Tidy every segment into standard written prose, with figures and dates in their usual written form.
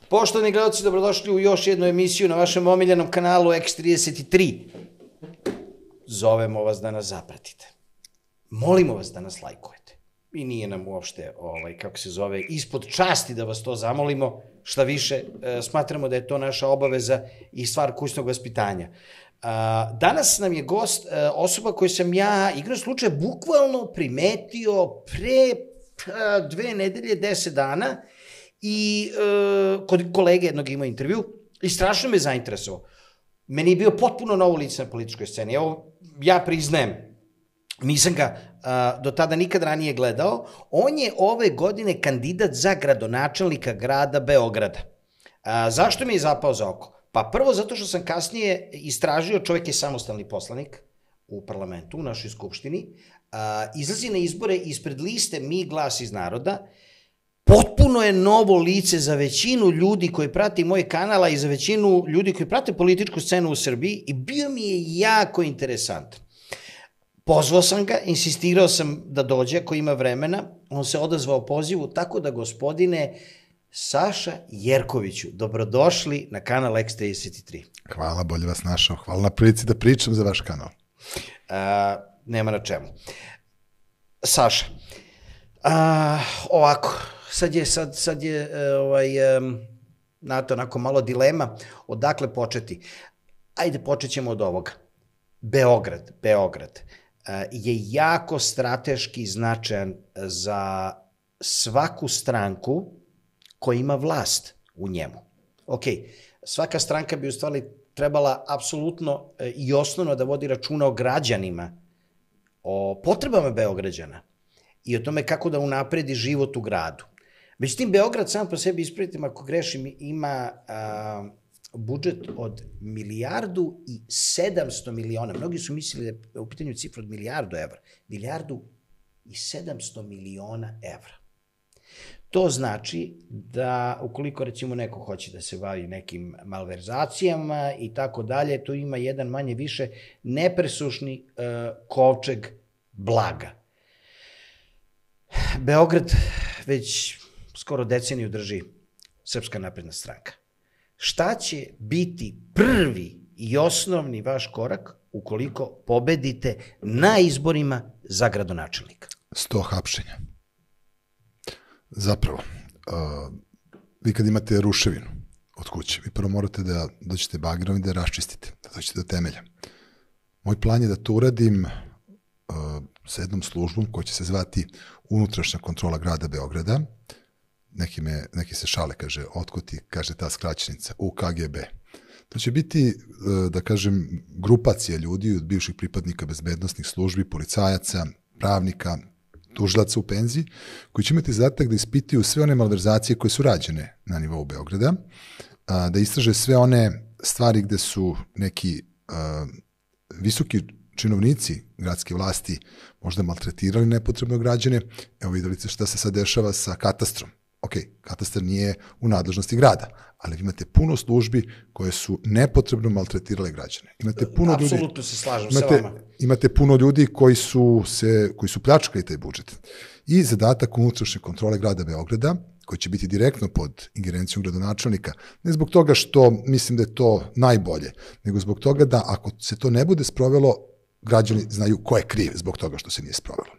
Poštovani gledalci, dobrodošli u još jednu emisiju na vašem omiljenom kanalu X33. Zovemo vas da nas zapratite. Molimo vas da nas lajkujete. I nije nam uopšte, ispod časti da vas to zamolimo. Šta više, smatramo da je to naša obaveza i stvar kućnog vaspitanja. Danas nam je gost osoba koju sam ja, igrom slučaja, bukvalno primetio pre 2 nedelje, 10 dana, i kod kolege jednog imao intervju i strašno me zainteresovao. Meni je bio potpuno novo lice na političkoj sceni. Evo, ja priznajem, nisam ga do tada nikad ranije gledao. On je ove godine kandidat za gradonačelnika grada Beograda. Zašto mi je zapao za oko? Pa prvo zato što sam kasnije istražio, čovjek je samostalni poslanik u parlamentu, u našoj skupštini, izlazi na izbore ispred liste Mi glas iz naroda. Potpuno je novo lice za većinu ljudi koji prati moj kanal i za većinu ljudi koji prate političku scenu u Srbiji i bio mi je jako interesantan. Pozvao sam ga, insistirao sam da dođe ako ima vremena, on se odazvao pozivu, tako da gospodine Saša Jerkoviću, dobrodošli na kanal X33. Hvala, bolje vas našao. Hvala na prilici da pričam za vaš kanal. Nema na čemu. Saša, ovako, sad je onako malo dilema odakle početi. Ajde, počet ćemo od ovoga. Beograd je jako strateški značajan za svaku stranku koja ima vlast u njemu. Ok, svaka stranka bi u stvari trebala apsolutno i osnovno da vodi računa o građanima, o potrebama Beograđana i o tome kako da unapredi život u gradu. Međutim, Beograd sam po sebi, ispravite me ako grešim, ima budžet od 1.700.000.000. Mnogi su mislili da je u pitanju cifra od 1.000.000.000 evra. 1.700.000.000 evra. To znači da ukoliko recimo neko hoće da se bavi nekim malverzacijama i tako dalje, tu ima jedan manje više nepresušni kovčeg blaga. Beograd već skoro deceniju drži Srpska napredna stranka. Šta će biti prvi i osnovni vaš korak ukoliko pobedite na izborima za gradonačelnika? 100 hapšenja. Zapravo, vi kad imate ruševinu od kuće, vi prvo morate da dođete bagerom i da raščistite, da dođete do temelja. Moj plan je da to uradim sa jednom službom koja će se zvati Unutrašnja kontrola grada Beograda. Neki se šale, kaže, otkud ti, kaže ta skraćenica, UKGB. To će biti, da kažem, grupacija ljudi od bivših pripadnika bezbednosnih službi, policajaca, pravnika, tužilaca u penziji, koji će imati zadatak da ispituju sve one malverzacije koje su rađene na nivou Beograda, da istraže sve one stvari gde su neki visoki činovnici gradske vlasti možda maltretirali nepotrebno građane. Evo videli ste šta se sad dešava sa katastrom. Ok, katastar nije u nadležnosti grada, ali imate puno službi koje su nepotrebno maltretirale građane. Apsolutno se slažem sa vama. Imate puno ljudi koji su pljačkali taj budžet. I zadatak unutrašnje kontrole grada Beograda, koji će biti direktno pod ingerencijom gradonačelnika, ne zbog toga što mislim da je to najbolje, nego zbog toga da ako se to ne bude sprovelo, građani znaju ko je kriv zbog toga što se nije sprovelo.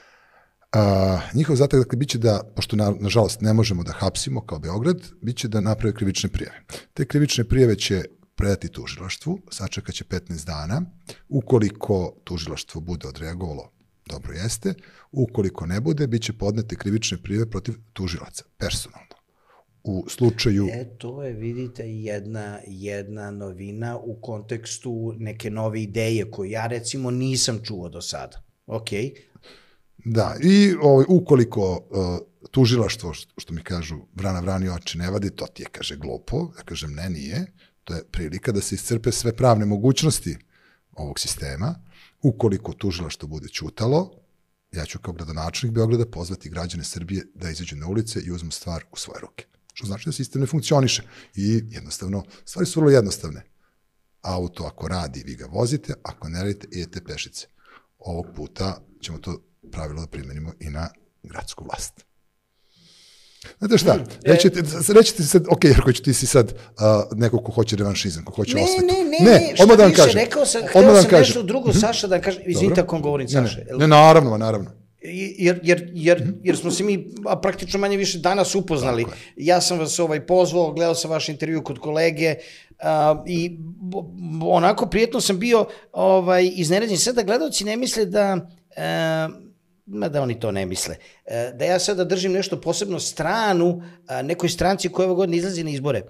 Njihov zadatak, dakle, biće da, pošto nažalost ne možemo da hapsimo kao Beograd, biće da naprave krivične prijave. Te krivične prijave će predati tužilaštvu, sačekat će 15 dana, ukoliko tužilaštvo bude odreagovalo, dobro jeste, ukoliko ne bude, bit će podnete krivične prijave protiv tužilaca, personalno. U slučaju... To je, vidite, jedna novina u kontekstu neke nove ideje koju ja, recimo, nisam čuo do sada. Okej. Da, i ukoliko tužilaštvo, što mi kažu, vrana vrani oči ne vadi, to ti je, kaže, glupo, ja kažem, ne, nije, to je prilika da se iscrpe sve pravne mogućnosti ovog sistema. Ukoliko tužilaštvo bude ćutalo, ja ću kao gradonačelnik Beograda pozvati građane Srbije da izađu na ulice i uzmu stvar u svoje ruke. Što znači da sistem ne funkcioniše. I jednostavno, stvari su vrlo jednostavne. Auto ako radi, vi ga vozite, ako ne radite, idete pešice. Ovog puta ćemo to pravilo da primenimo i na gradsku vlast. Znate šta, rećete sad, ok, Jerković, ti si sad neko ko hoće revanšizam, ko hoće osvetu. Ne, šta više, rekao sam, hteo sam nešto drugo, Saša, da kažem, izvinite ako vam govorim, Saša. Ne, naravno. Jer smo se mi praktično manje više danas upoznali. Ja sam vas pozvao, gledao sam vaš intervju kod kolege i onako prijetno sam bio iznenađen. Sada gledalci ne misle da oni to ne misle, da ja sada držim nešto posebno stranu nekoj stranci koja ove godine izlazi na izbore.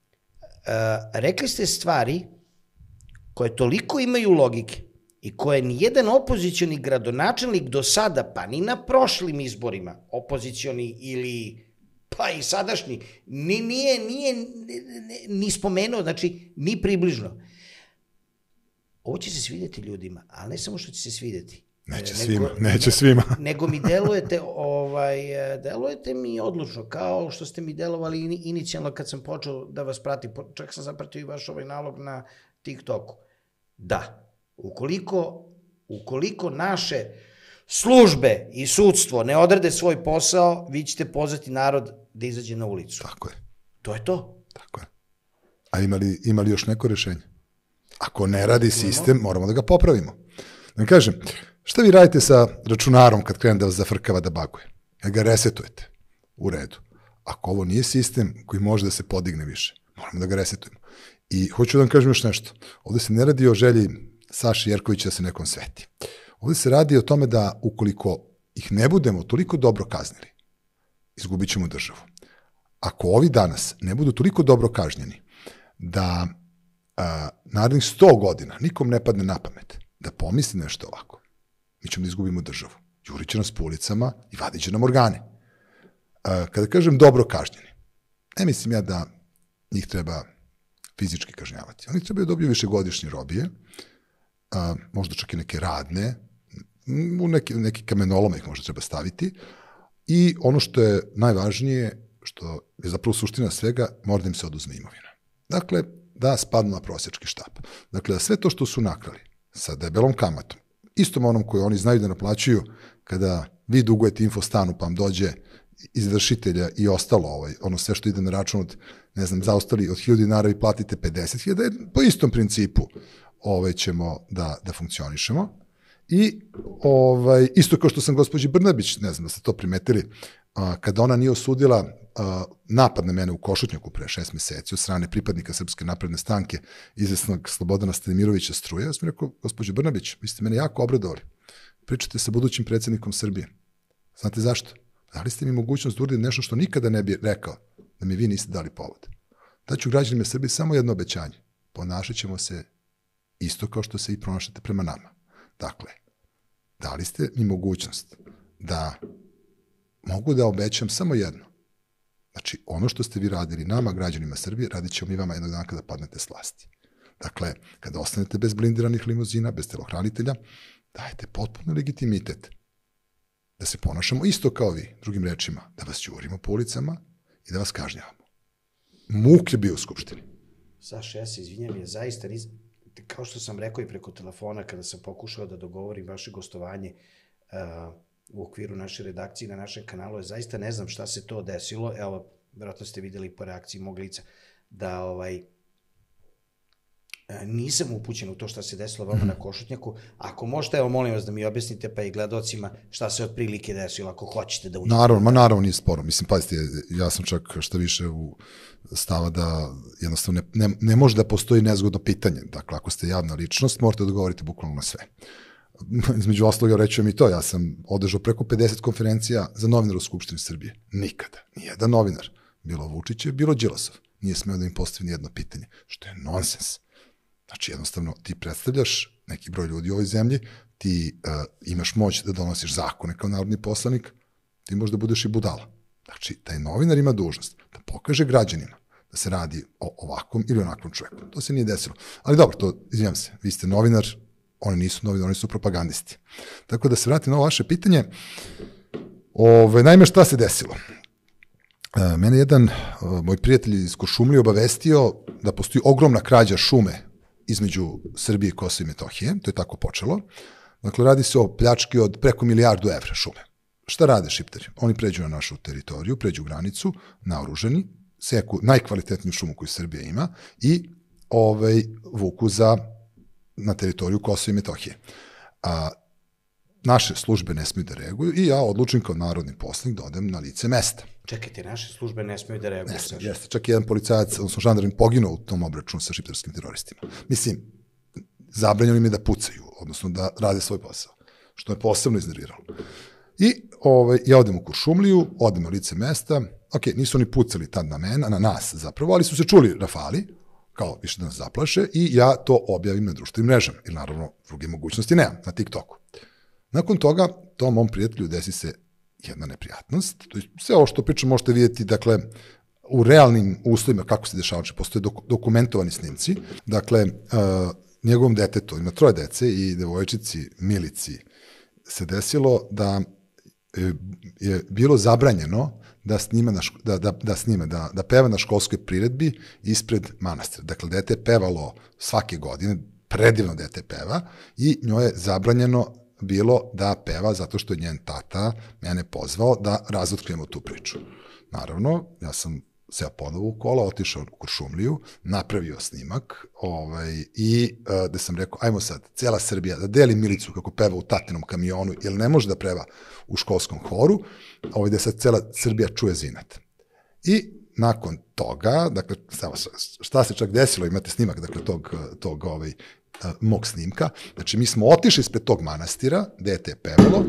Rekli ste stvari koje toliko imaju logike i koje nijedan opozicioni gradonačelnik do sada, pa ni na prošlim izborima, opozicioni ili pa i sadašnji, nije ni spomenuo, znači ni približno. Ovo će se svidjeti ljudima, ali ne samo što će se svidjeti. Neće svima. Nego mi delujete mi odlučno, kao što ste mi delovali inicijalno kad sam počeo da vas pratim, čak sam zapratio i vaš nalog na TikToku. Da, ukoliko naše službe i sudstvo ne odrade svoj posao, vi ćete pozvati narod da izađe na ulicu. Tako je. To je to. Tako je. A ima li još neko rešenje? Ako ne radi sistem, moramo da ga popravimo. Da kažem, šta vi radite sa računarom kad krene da vas zafrkava da baguje? Kad ga resetujete? U redu. Ako ovo nije sistem koji može da se podigne više, moramo da ga resetujemo. I hoću da vam kažem još nešto. Ovde se ne radi o želji Saši Jerkovića da se nekom sveti. Ovde se radi o tome da ukoliko ih ne budemo toliko dobro kaznili, izgubit ćemo državu. Ako ovi danas ne budu toliko dobro kažnjeni da narednih 100 godina nikom ne padne na pamet da pomisli nešto ovako, mi ćemo da izgubimo državu. Jurit će nas po ulicama i vadit će nam organe. Kada kažem dobro kažnjeni, ne mislim ja da njih treba fizički kažnjavati. Oni trebaju da dobiju višegodišnje robije, možda čak i neke radne, u neki kamenolome ih možda treba staviti i ono što je najvažnije, što je zapravo suština svega, mora da im se oduzme imovina. Dakle, da spadnu na prosjački štap. Dakle, da sve to što su nakrali sa debelom kamatom, istom onom koju oni znaju da naplaćuju kada vi dugujete infostanu pa vam dođe izvršitelja i ostalo, ono sve što ide na račun od, ne znam, zaostali od 1000 dinara i platite 50.000, po istom principu ćemo da funkcionišemo. I isto kao što sam gospođi Brnabić, ne znam da ste to primetili, kada ona nije osudila napad na mene u Košutnjaku pre 6 meseci od strane pripadnika Srpske napredne stranke, izvesnog Slobodana Stanimirovića Struje, ja sam rekao, gospođo Brnabić, vi ste mene jako obradovali. Pričate sa budućim predsjednikom Srbije. Znate zašto? Dali ste mi mogućnost da uradim nešto što nikada ne bi rekao, da mi vi niste dali povod. Daću građanima Srbije samo jedno obećanje. Ponašat ćemo se isto kao što se i ponašate prema nama. Dakle, dali ste mi mogućnost da mogu da obećam samo jedno. Znači, ono što ste vi radili nama, građanima Srbije, radit ćemo mi vama jednog dana kada padnete s vlasti. Dakle, kada ostanete bez blindiranih limuzina, bez telohranitelja, dajete potpuno legitimitet da se ponašamo isto kao vi, drugim rečima, da vas ćurimo po ulicama i da vas kažnjavamo. Muk je bio u Skupštini. Saša, ja se izvinjam, je zaista kao što sam rekao i preko telefona kada sam pokušao da dogovorim vaše gostovanje u okviru naše redakcije na našem kanalu, ja zaista ne znam šta se to desilo, evo, vjerojatno ste videli po reakciji mog lica, da nisam upućen u to šta se desilo vama na Košutnjaku. Ako možete, evo, molim vas da mi objasnite pa i gledocima šta se otprilike desilo, ako hoćete da uđete. Naravno, nije sporo. Mislim, pazite, ja sam čak šta više u stava da jednostavno ne može da postoji nezgodno pitanje. Dakle, ako ste javna ličnost, morate da odgovorite bukvalno na sve. Između osloga, reću mi to, ja sam održao preko 50 konferencija za novinara u Skupštini Srbije. Nikada. Nijedan novinar, bilo Vučićev, bilo Đilasov, nije smeo da im postavi nijedno pitanje, što je nonsens. Znači, jednostavno, ti predstavljaš neki broj ljudi u ovoj zemlji, ti imaš moć da donosiš zakone kao narodni poslanik, ti možda budeš i budala. Znači, taj novinar ima dužnost da pokaže građanima da se radi o ovakvom ili onakvom čoveku. To se nije desilo. Ali dobro, to, izvijem se, vi ste novinar, oni nisu novinari, oni su propagandisti. Tako da se vratim na ovo vaše pitanje. Naime, šta se desilo? Mene jedan moj prijatelj iz Kuršumlije obavestio da postoji ogromna krađa šume između Srbije i Kosova i Metohije, to je tako počelo. Dakle, radi se o pljački od preko 1 milijardu evra šume, šta rade Šiptari? Oni pređu na našu teritoriju, pređu granicu, naoruženi, seku najkvalitetniju šumu koju Srbija ima i vuku na teritoriju Kosova i Metohije. Naše službe ne smiju da reaguju i ja odlučim kao narodni poslanik da odem na lice mesta. Čekajte, naše službe ne smiju da reaguju? Jeste, čak i jedan policajac, odnosno žandarm, poginuo u tom obračunu sa šiptarskim teroristima. Mislim, zabranjeno im je da pucaju, odnosno da rade svoj posao, što je posebno iznerviralo. I ja odem u Kuršumliju, odem na lice mesta, nisu oni pucali tad na mene, na nas zapravo, ali su se čuli rafali, kao više da nas zaplaše, i ja to objavim na društvenim mrežama, jer naravno druge mogućnosti nemam, na TikToku. Nakon toga, tom mom prijatelju desi se jedna neprijatnost, to je sve ovo što pričam možete vidjeti, dakle, u realnim uslovima kako se dešava, znači postoje dokumentovani snimci, dakle, njegovom detetu, ima 3 dece i devojčici Milici se desilo da je bilo zabranjeno da peva na školskoj priredbi ispred manastira. Dakle, dete je pevalo svake godine, predivno dete peva i njoj je zabranjeno bilo da peva zato što je njen tata mene pozvao da razotkrijemo tu priču. Naravno, ja sam seo ponovo u kola, otišao u Kuršumliju, napravio snimak i da sam rekao, ajmo sad, cela Srbija, da deli Milicu kako peva u tatinom kamionu, jer ne može da peva u školskom horu, da sad cela Srbija čuje zinat. I nakon toga, dakle, šta se čak desilo, imate snimak, dakle, tog mog snimka, znači mi smo otišli ispred tog manastira, dete je pevalo,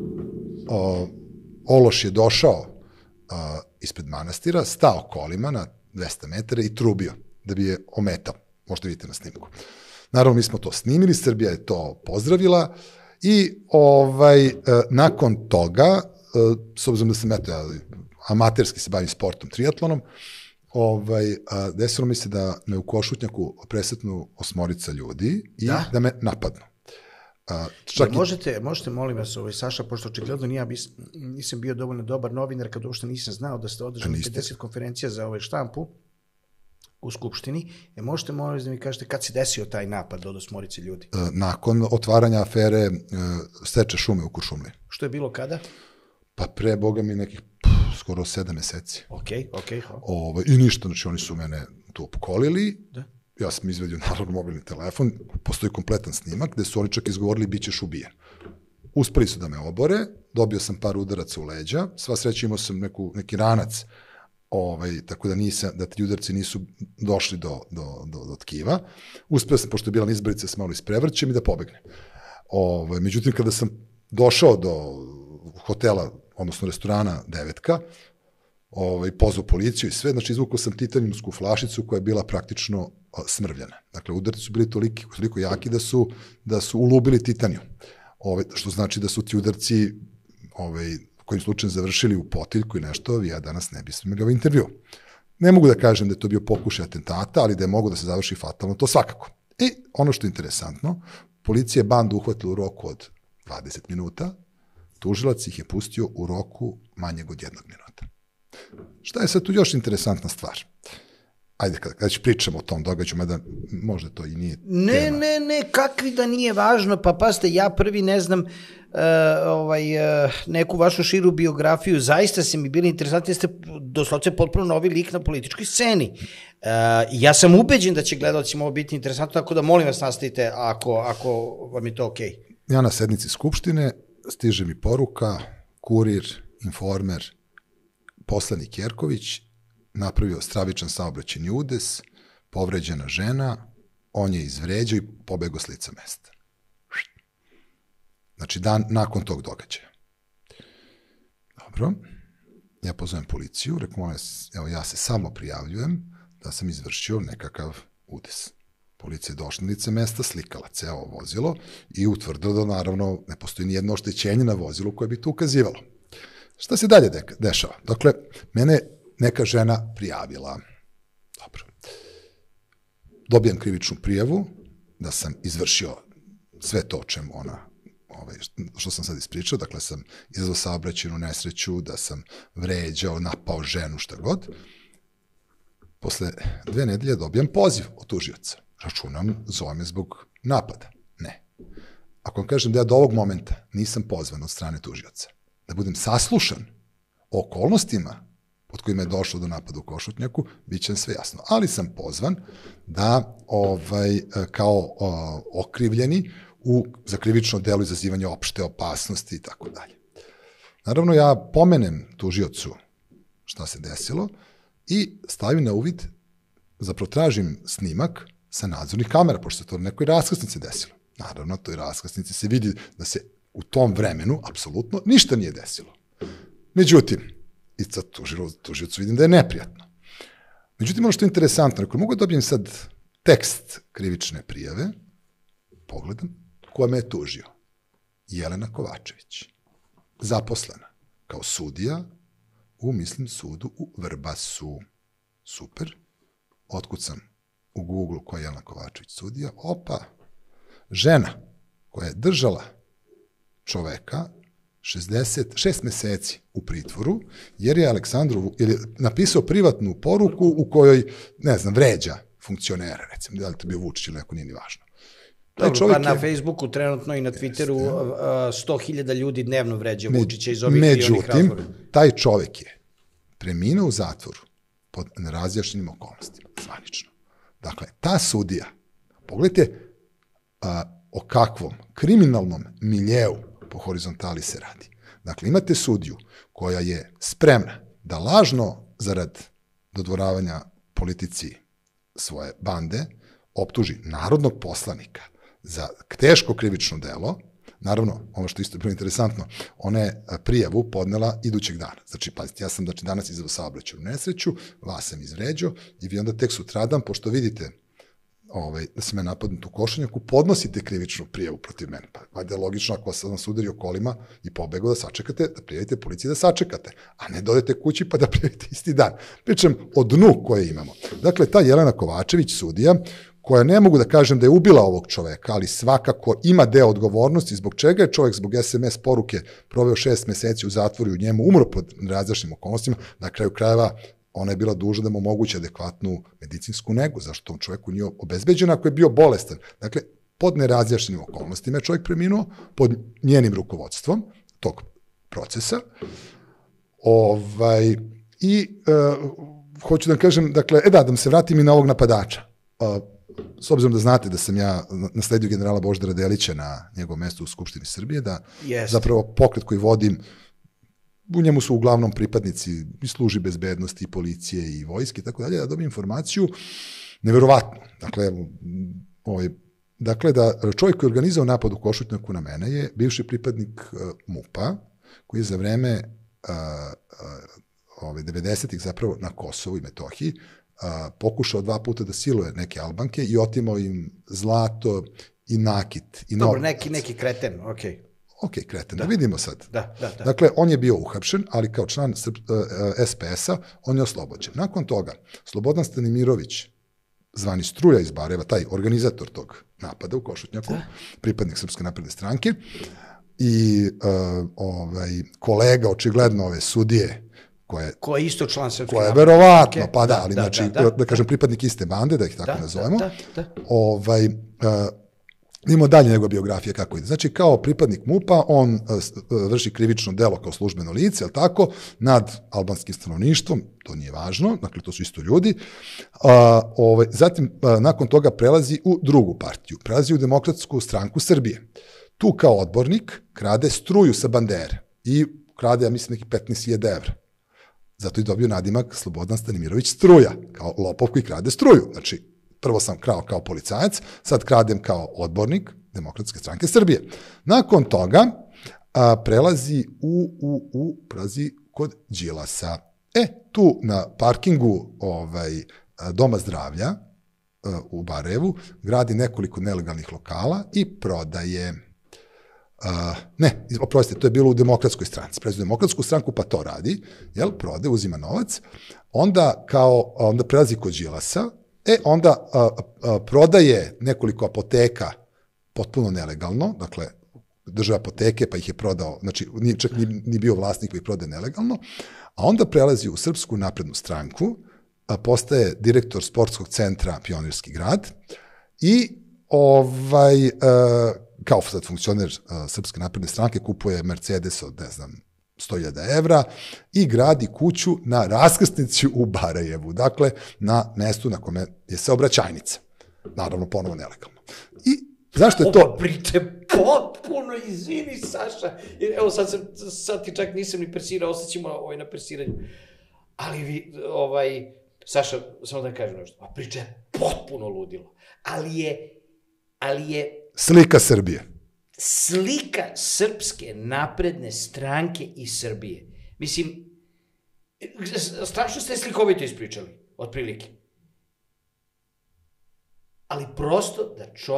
ološ je došao ispred manastira, stao kolima na 200 metara i trubio, da bi je ometao, možete vidjeti na snimku. Naravno, mi smo to snimili, Srbija je to pozdravila i nakon toga, s obzirom da sam amaterski se bavim sportom, triatlonom, desilo mi se da me u Košutnjaku presretnu 8 ljudi i da me napadnu. Možete, molim vas, Saša, pošto očigledno nisam bio dovoljno dobar novinar, kad uopšte nisam znao da ste održali 50 konferencija za štampu u Skupštini, možete, molim vas, da mi kažete kad se desio taj napad od 8 ljudi? Nakon otvaranja afere seče šume u Kuršumliji. Što je bilo kada? Pa pre, boga mi, nekih skoro 7 meseci. Okej. I ništa, znači oni su mene tu opkolili, ja sam izvedio naravno mobilni telefon, postoji kompletan snimak gde su oni čak izgovorili bit ćeš ubijen. Uspeli su da me obore, dobio sam par udaraca u leđa, sva sreća imao sam neki ranac, tako da ti udarci nisu došli do tkiva. Uspeo sam, pošto je bila nizbarica, s malo isprevrćem i da pobegnem. Međutim, kada sam došao do hotela, odnosno restorana Devetka, pozvao policiju i sve, znači izvukao sam titanijumsku flašicu koja je bila praktično smrvljena. Dakle, udarci su bili toliko jaki da su ulubili titanijum, što znači da su ti udarci kojim slučajem završili u potiljku i nešto, ja danas ne bismo imali ovaj intervju. Ne mogu da kažem da je to bio pokušaj atentata, ali da je mogo da se završi fatalno, to svakako. I ono što je interesantno, policija je bandu uhvatila u roku od 20 minuta, tužilac ih je pustio u roku manjeg od 1 minuta. Šta je sad tu još interesantna stvar? Ajde, kada ću pričamo o tom događaju, mada možda to i nije tema. Ne, kakvi da nije važno, pa pazite, ja prvi ne znam neku vašu širu biografiju, zaista se mi bili interesantni, ste doslovce potpuno novi lik na političkoj sceni. Ja sam ubeđen da će gledalcima ovo biti interesantno, tako da molim vas nastavite ako vam je to okej. Ja na sednici Skupštine stiže mi poruka, Kurir, Informer, poslanik Jerković napravio stravičan saobraćajni udes, povređena žena, on je izvređao i pobegao s lica mesta. Znači, dan nakon tog događaja. Dobro, ja pozovem policiju, rekao, evo ja se samo prijavljujem da sam izvršio nekakav udes. Policija je došla na lice mesta, slikala ceo vozilo i utvrdila da naravno ne postoji nijedno oštećenje na vozilu koje bi to ukazivalo. Šta se dalje dešava? Dakle, mene neka žena prijavila. Dobro. Dobijam krivičnu prijavu da sam izvršio sve to o čemu ona, što sam sad ispričao, dakle sam izazvao saobraćajnu nesreću, da sam vređao, napao ženu, šta god. Posle 2 nedelje dobijam poziv od tužioca. Računam, zove me zbog napada. Ne. Ako vam kažem da ja do ovog momenta nisam pozvan od strane tužioca, da budem saslušan o okolnostima pod kojima je došlo do napada u Košutnjaku, bit će sve jasno. Ali sam pozvan da kao okrivljeni za krivično delo izazivanja opšte opasnosti i tako dalje. Naravno, ja pomenem tužiocu šta se desilo i stavim na uvid, zapravo tražim snimak sa nadzornih kamera, pošto se to na nekoj raskrsnici desilo. Naravno, toj raskrsnici se vidi da se u tom vremenu apsolutno ništa nije desilo. Međutim, i sad tužiocu vidim da je neprijatno. Međutim, ono što je interesantno, ako mogu da dobijem sad tekst krivične prijave, pogledam, ko me je tužio? Jelena Kovačević, zaposlena kao sudija u, mislim, sudu u Vrbasu. Super. Otkucam u Google koja je Jelena Kovačević sudija. Opa, žena koja je držala čoveka 6 meseci u pritvoru, jer je napisao privatnu poruku u kojoj, ne znam, vređa funkcionera, recimo, da li to bio Vučić ili neko, nije ni važno. Dobro, pa na Facebooku trenutno i na Twitteru 100.000 ljudi dnevno vređa Vučića iz ovih i onih razloga. Međutim, taj čovek je preminuo u zatvoru pod nerazjašnjenim okolnostima, zvanično. Dakle, ta sudija, pogledajte o kakvom kriminalnom miljeu po horizontali se radi. Dakle, imate sudiju koja je spremna da lažno, zarad dodvoravanja politici svoje bande, optuži narodnog poslanika za teško krivično delo. Naravno, ono što isto je bilo interesantno, ona je prijavu podnela idućeg dana. Znači, pazite, ja sam danas izveo saobraćajnu nesreću, vas sam izvređao i vi onda tek sutradan, pošto vidite da sam ja napadnut u Košutnjaku, podnosite krivičnu prijavu protiv mene. Pa valjda je logično, ako sam vas udario kolima i pobegao, da sačekate, da prijavite policiji da sačekate, a ne dodete kući pa da prijavite isti dan. Pričam o dnu koje imamo. Dakle, ta Jelena Kovačević, sudija, koja ne mogu da kažem da je ubila ovog čoveka, ali svakako ima deo odgovornosti zbog čega je čovek zbog SMS poruke proveo 6 meseci u zatvoru i u njemu umro pod nerazjašnjenim okolnostima. Na kraju krajeva ona je bila dužna da mu omogući adekvatnu medicinsku negu, zašto tom čoveku nije obezbeđena ako je bio bolestan. Dakle, pod nerazjašnjenim okolnostima je čovek preminuo pod njenim rukovodstvom tog procesa. Hoću da kažem, dakle, da se vratim i na ovog napadača. S obzirom da znate da sam ja nasledio generala Božidara Delića na njegovom mestu u Skupštini Srbije, da zapravo pokret koji vodim, u njemu su uglavnom pripadnici i službi bezbednosti, i policije, i vojske, i tako dalje, da dobijem informaciju neverovatno. Dakle, da čovjek koji je organizao napad u Košutnjaku na mene je bivši pripadnik MUP-a, koji je za vreme 90-ih zapravo na Kosovu i Metohiji pokušao 2 puta da siluje neke Albanke i otimao im zlato i nakit. Dobro, neki kreten, okej. Ok, kreten, da vidimo sad. Dakle, on je bio uhapšen, ali kao član SPS-a on je oslobođen. Nakon toga, Slobodan Stanimirović, zvani Struja iz Bareva, taj organizator tog napada u Košutnjaku, pripadnik Srpske napredne stranke, i kolega, očigledno ove sudije, koja je isto član Srpske napredne stranke. Koja je verovatno, pa da, ali znači, da kažem, pripadnik iste bande, da ih tako nazovemo, imamo dalje njegove biografije kako ide. Znači, kao pripadnik MUP-a, on vrši krivično delo kao službeno lice, ali tako, nad albanskim stanovništvom, to nije važno, dakle, to su isto ljudi. Zatim, nakon toga prelazi u drugu partiju, prelazi u Demokratsku stranku Srbije. Tu kao odbornik krade struju sa bandere i krade, ja mislim, nekih 15.000 evra. Zato je dobio nadimak Slobodan Stanimirović Struja, kao lopov koji krade struju. Znači, prvo sam krao kao policajac, sad kradem kao odbornik Demokratske stranke Srbije. Nakon toga prelazi prelazi kod Đilasa. Tu na parkingu Doma zdravlja u Barajevu gradi nekoliko nelegalnih lokala i prodaje. Oprostite, to je bilo u Demokratskoj stranci. Prelazi u Demokratsku stranku pa to radi, prodaje, uzima novac. Onda prelazi kod Đilasa, onda prodaje nekoliko apoteka potpuno nelegalno, dakle, država apoteke pa ih je prodao, znači čak nije bio vlasnik pa ih prodaje nelegalno, a onda prelazi u Srpsku naprednu stranku, postaje direktor sportskog centra Pionirski grad i kao sad funkcioner Srpske napredne stranke kupuje Mercedes od, ne znam, 100.000 evra i gradi kuću na raskrsnici u Barajevu, dakle, na mestu na kome je saobraćajnica. Naravno, ponovo nelegalno. I zašto je to... Ovo priče potpuno, izvini, Saša. Evo, sad ti čak nisam ni persirao, ostaćemo na persiranju. Ali vi, Saša, samo da kažem nešto, priča je potpuno ludilo. Ali je... Slika Srbije. Slika Srpske napredne stranke i Srbije. Mislim, strašno ste slikovito ispričali, otprilike. Ali prosto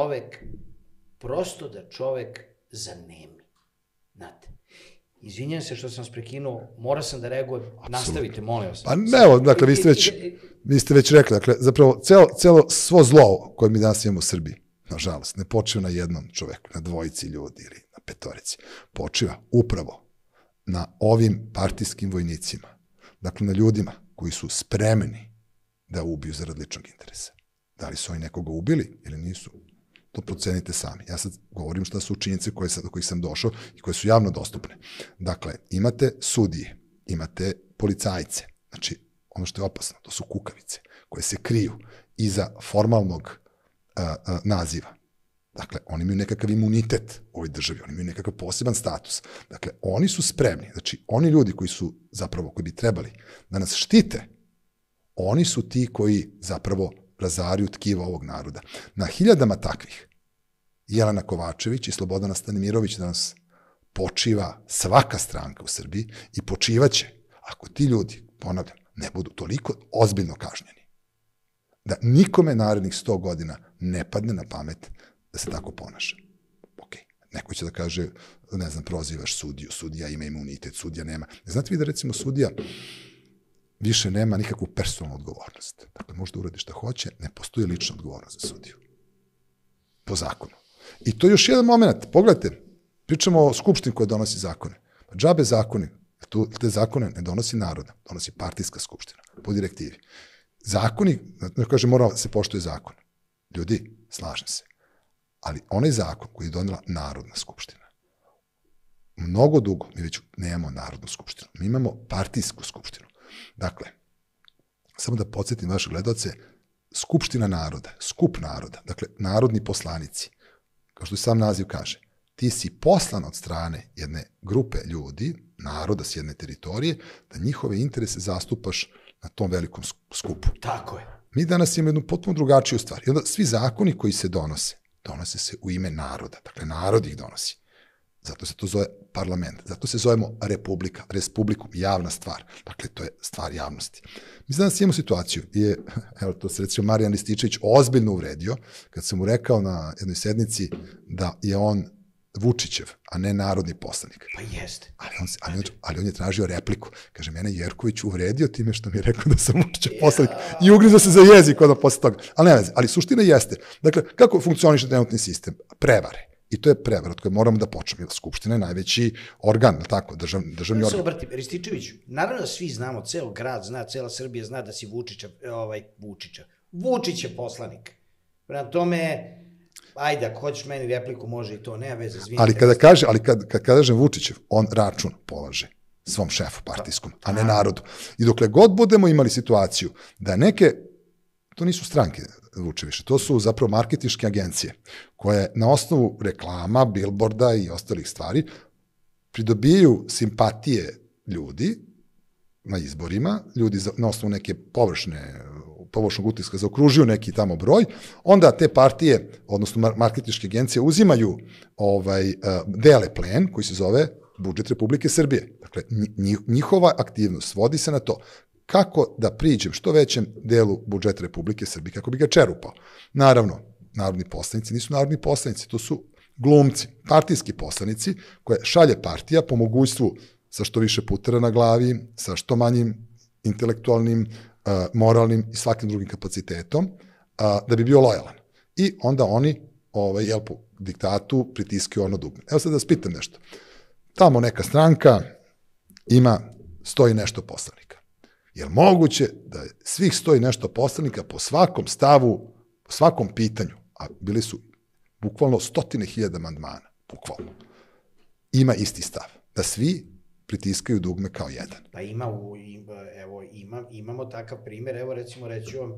da čovek zanemi. Znate, izvinjam se što sam vas prekinuo, morao sam da reagujem, nastavite, molim vas. Pa evo, dakle, vi ste već rekli, dakle, zapravo, svo zlo koje mi danas imamo u Srbiji, nažalost, ne počiva na jednom čoveku, na dvojici ljudi ili na petorici. Počiva upravo na ovim partijskim vojnicima. Dakle, na ljudima koji su spremni da ubiju zarad ličnog interesa. Da li su oni nekoga ubili ili nisu? To procenite sami. Ja sad govorim šta su činjenice do kojih sam došao i koje su javno dostupne. Dakle, imate sudije, imate policajce. Znači, ono što je opasno, to su kukavice koje se kriju iza formalnog naziva. Dakle, oni imaju nekakav imunitet u ovoj državi, oni imaju nekakav poseban status. Dakle, oni su spremni, znači, oni ljudi koji bi trebali da nas štite, oni su ti koji zapravo razariju tkiva ovog naroda. Na hiljadama takvih Jelena Kovačević i Slobodana Stanimirović danas počiva svaka stranka u Srbiji i počivaće ako ti ljudi, ponavljam, ne budu toliko ozbiljno kažnjeni. Da nikome narednih 100 godina ne padne na pamet da se tako ponaša. Ok, neko će da kaže, ne znam, prozivaš sudiju, sudija ima imunitet, sudija nema. Ne znate vi da recimo sudija više nema nikakvu personalnu odgovornost. Dakle, može da uradi šta hoće, ne postoji lična odgovornost za sudiju. Po zakonu. I to je još jedan moment. Pogledajte, pričamo o skupštini koja donosi zakone. Džabe zakoni, te zakone ne donosi naroda, donosi partijska skupština, po direktivi. Zakoni, kaže, mora se poštuje zakon. Ljudi, slažem se. Ali onaj zakon koji je donela Narodna skupština, mnogo dugo, mi već nemamo Narodnu skupštinu, mi imamo partijsku skupštinu. Dakle, samo da podsjetim vaše gledaoce, skupština naroda, skup naroda, dakle, narodni poslanici, kao što sam naziv kaže, ti si poslan od strane jedne grupe ljudi, naroda s jedne teritorije, da njihove interese zastupaš na tom velikom skupu. Tako je. Mi danas imamo jednu potpuno drugačiju stvar. I onda svi zakoni koji se donose se u ime naroda. Dakle, narod ih donosi. Zato se to zove parlament. Zato se zovemo republika, respublikum, javna stvar. Dakle, to je stvar javnosti. Mi danas imamo situaciju, evo to se recimo Marijan Rističević ozbiljno uvredio, kad sam mu rekao na jednoj sednici da je on Vučićev, a ne narodni poslanik. Pa jeste. Ali on je tražio repliku. Kaže, mene Jerković uvredio time što mi je rekao da sam Vučićev poslanik i ugrizao se za jezik onda posle toga. Ali ne veze, ali suština jeste. Dakle, kako funkcioniše trenutni sistem? Prevare. I to je prevara od koje moramo da počnemo. Skupština je najveći organ, tako, državni organ. Se obratim, Rističeviću, naravno da svi znamo, ceo grad zna, cela Srbija zna da si Vučićev poslanik. Prema tome, ajde, ako hoćeš meni repliku, može i to, nema veze, izvinite. Ali kad kažem Vučićev, on račun polaže svom šefu partijskom, a ne narodu. I dokle god budemo imali situaciju da neke, to nisu stranke Vučevića, to su zapravo marketinške agencije, koje na osnovu reklama, bilborda i ostalih stvari pridobijaju simpatije ljudi na izborima, ljudi na osnovu neke površnog utiska zaokružuju neki tamo broj, onda te partije, odnosno marketinške agencije, uzimaju dele plen koji se zove budžet Republike Srbije. Dakle, njihova aktivnost vodi se na to kako da priđem što većem delu budžeta Republike Srbije, kako bi ga čerupao. Naravno, narodni poslanici nisu narodni poslanici, to su glumci, partijski poslanici koje šalje partija po mogućstvu sa što više putera na glavi, sa što manjim intelektualnim, moralnim i svakim drugim kapacitetom, da bi bio lojalan. I onda oni, po diktatu, pritiskaju ono dugme. Evo sad da vas pitam nešto. Tamo neka stranka ima 100 i nešto poslanika. Je li moguće da svih 100 i nešto poslanika po svakom stavu, po svakom pitanju, a bili su bukvalno 100.000 amandmana, bukvalno, ima isti stav. Da svi pritiskaju dugme kao jedan. Pa imamo takav primjer, evo recimo reći vam,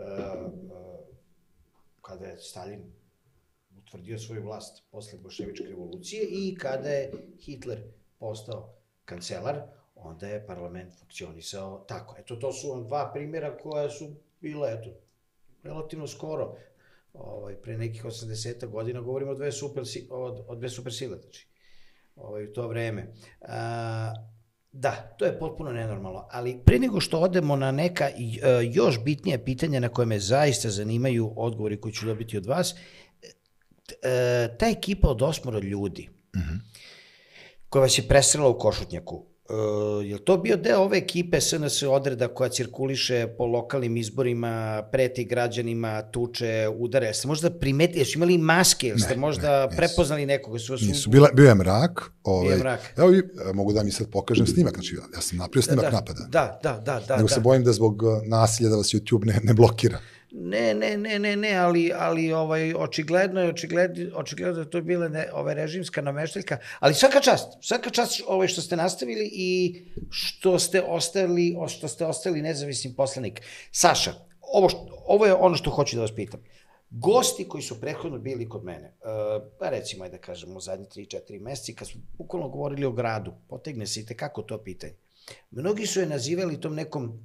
kada je Stalin utvrdio svoju vlast posle bolševičke revolucije i kada je Hitler postao kancelar, onda je parlament funkcionisao tako. Eto, to su vam dva primjera koja su bila, eto, relativno skoro, pre nekih 80 godina, govorimo o dve supersile, znači, u to vreme. Da, to je potpuno nenormalno, ali pre nego što odemo na neka još bitnija pitanja na koje me zaista zanimaju odgovori koji ću dobiti od vas, ta ekipa od 8 ljudi, koja vas je presrela u Košutnjaku, je li to bio deo ove ekipe SNS odreda koja cirkuliše po lokalnim izborima, preti građanima, tuče, udare? Jeste možda primetili, jesu imali maske, jeste možda prepoznali nekoga? Nisu, bio je mrak. Evo, mogu da mi sad pokažem snimak, znači ja sam napravio snimak napada. Da. Nego se bojim da zbog nasilja da vas YouTube ne blokira. Ne, ali očigledno je to bila režimska nameštaljka, ali svaka čast što ste nastavili i što ste ostali nezavisni poslanik. Saša, ovo je ono što hoću da vas pitam. Gosti koji su prethodno bili kod mene, pa recimo, da kažemo, u zadnje 3-4 meseci, kad smo bukvalno govorili o gradu, potegne se i tekako to pitanje. Mnogi su je nazivali tom nekom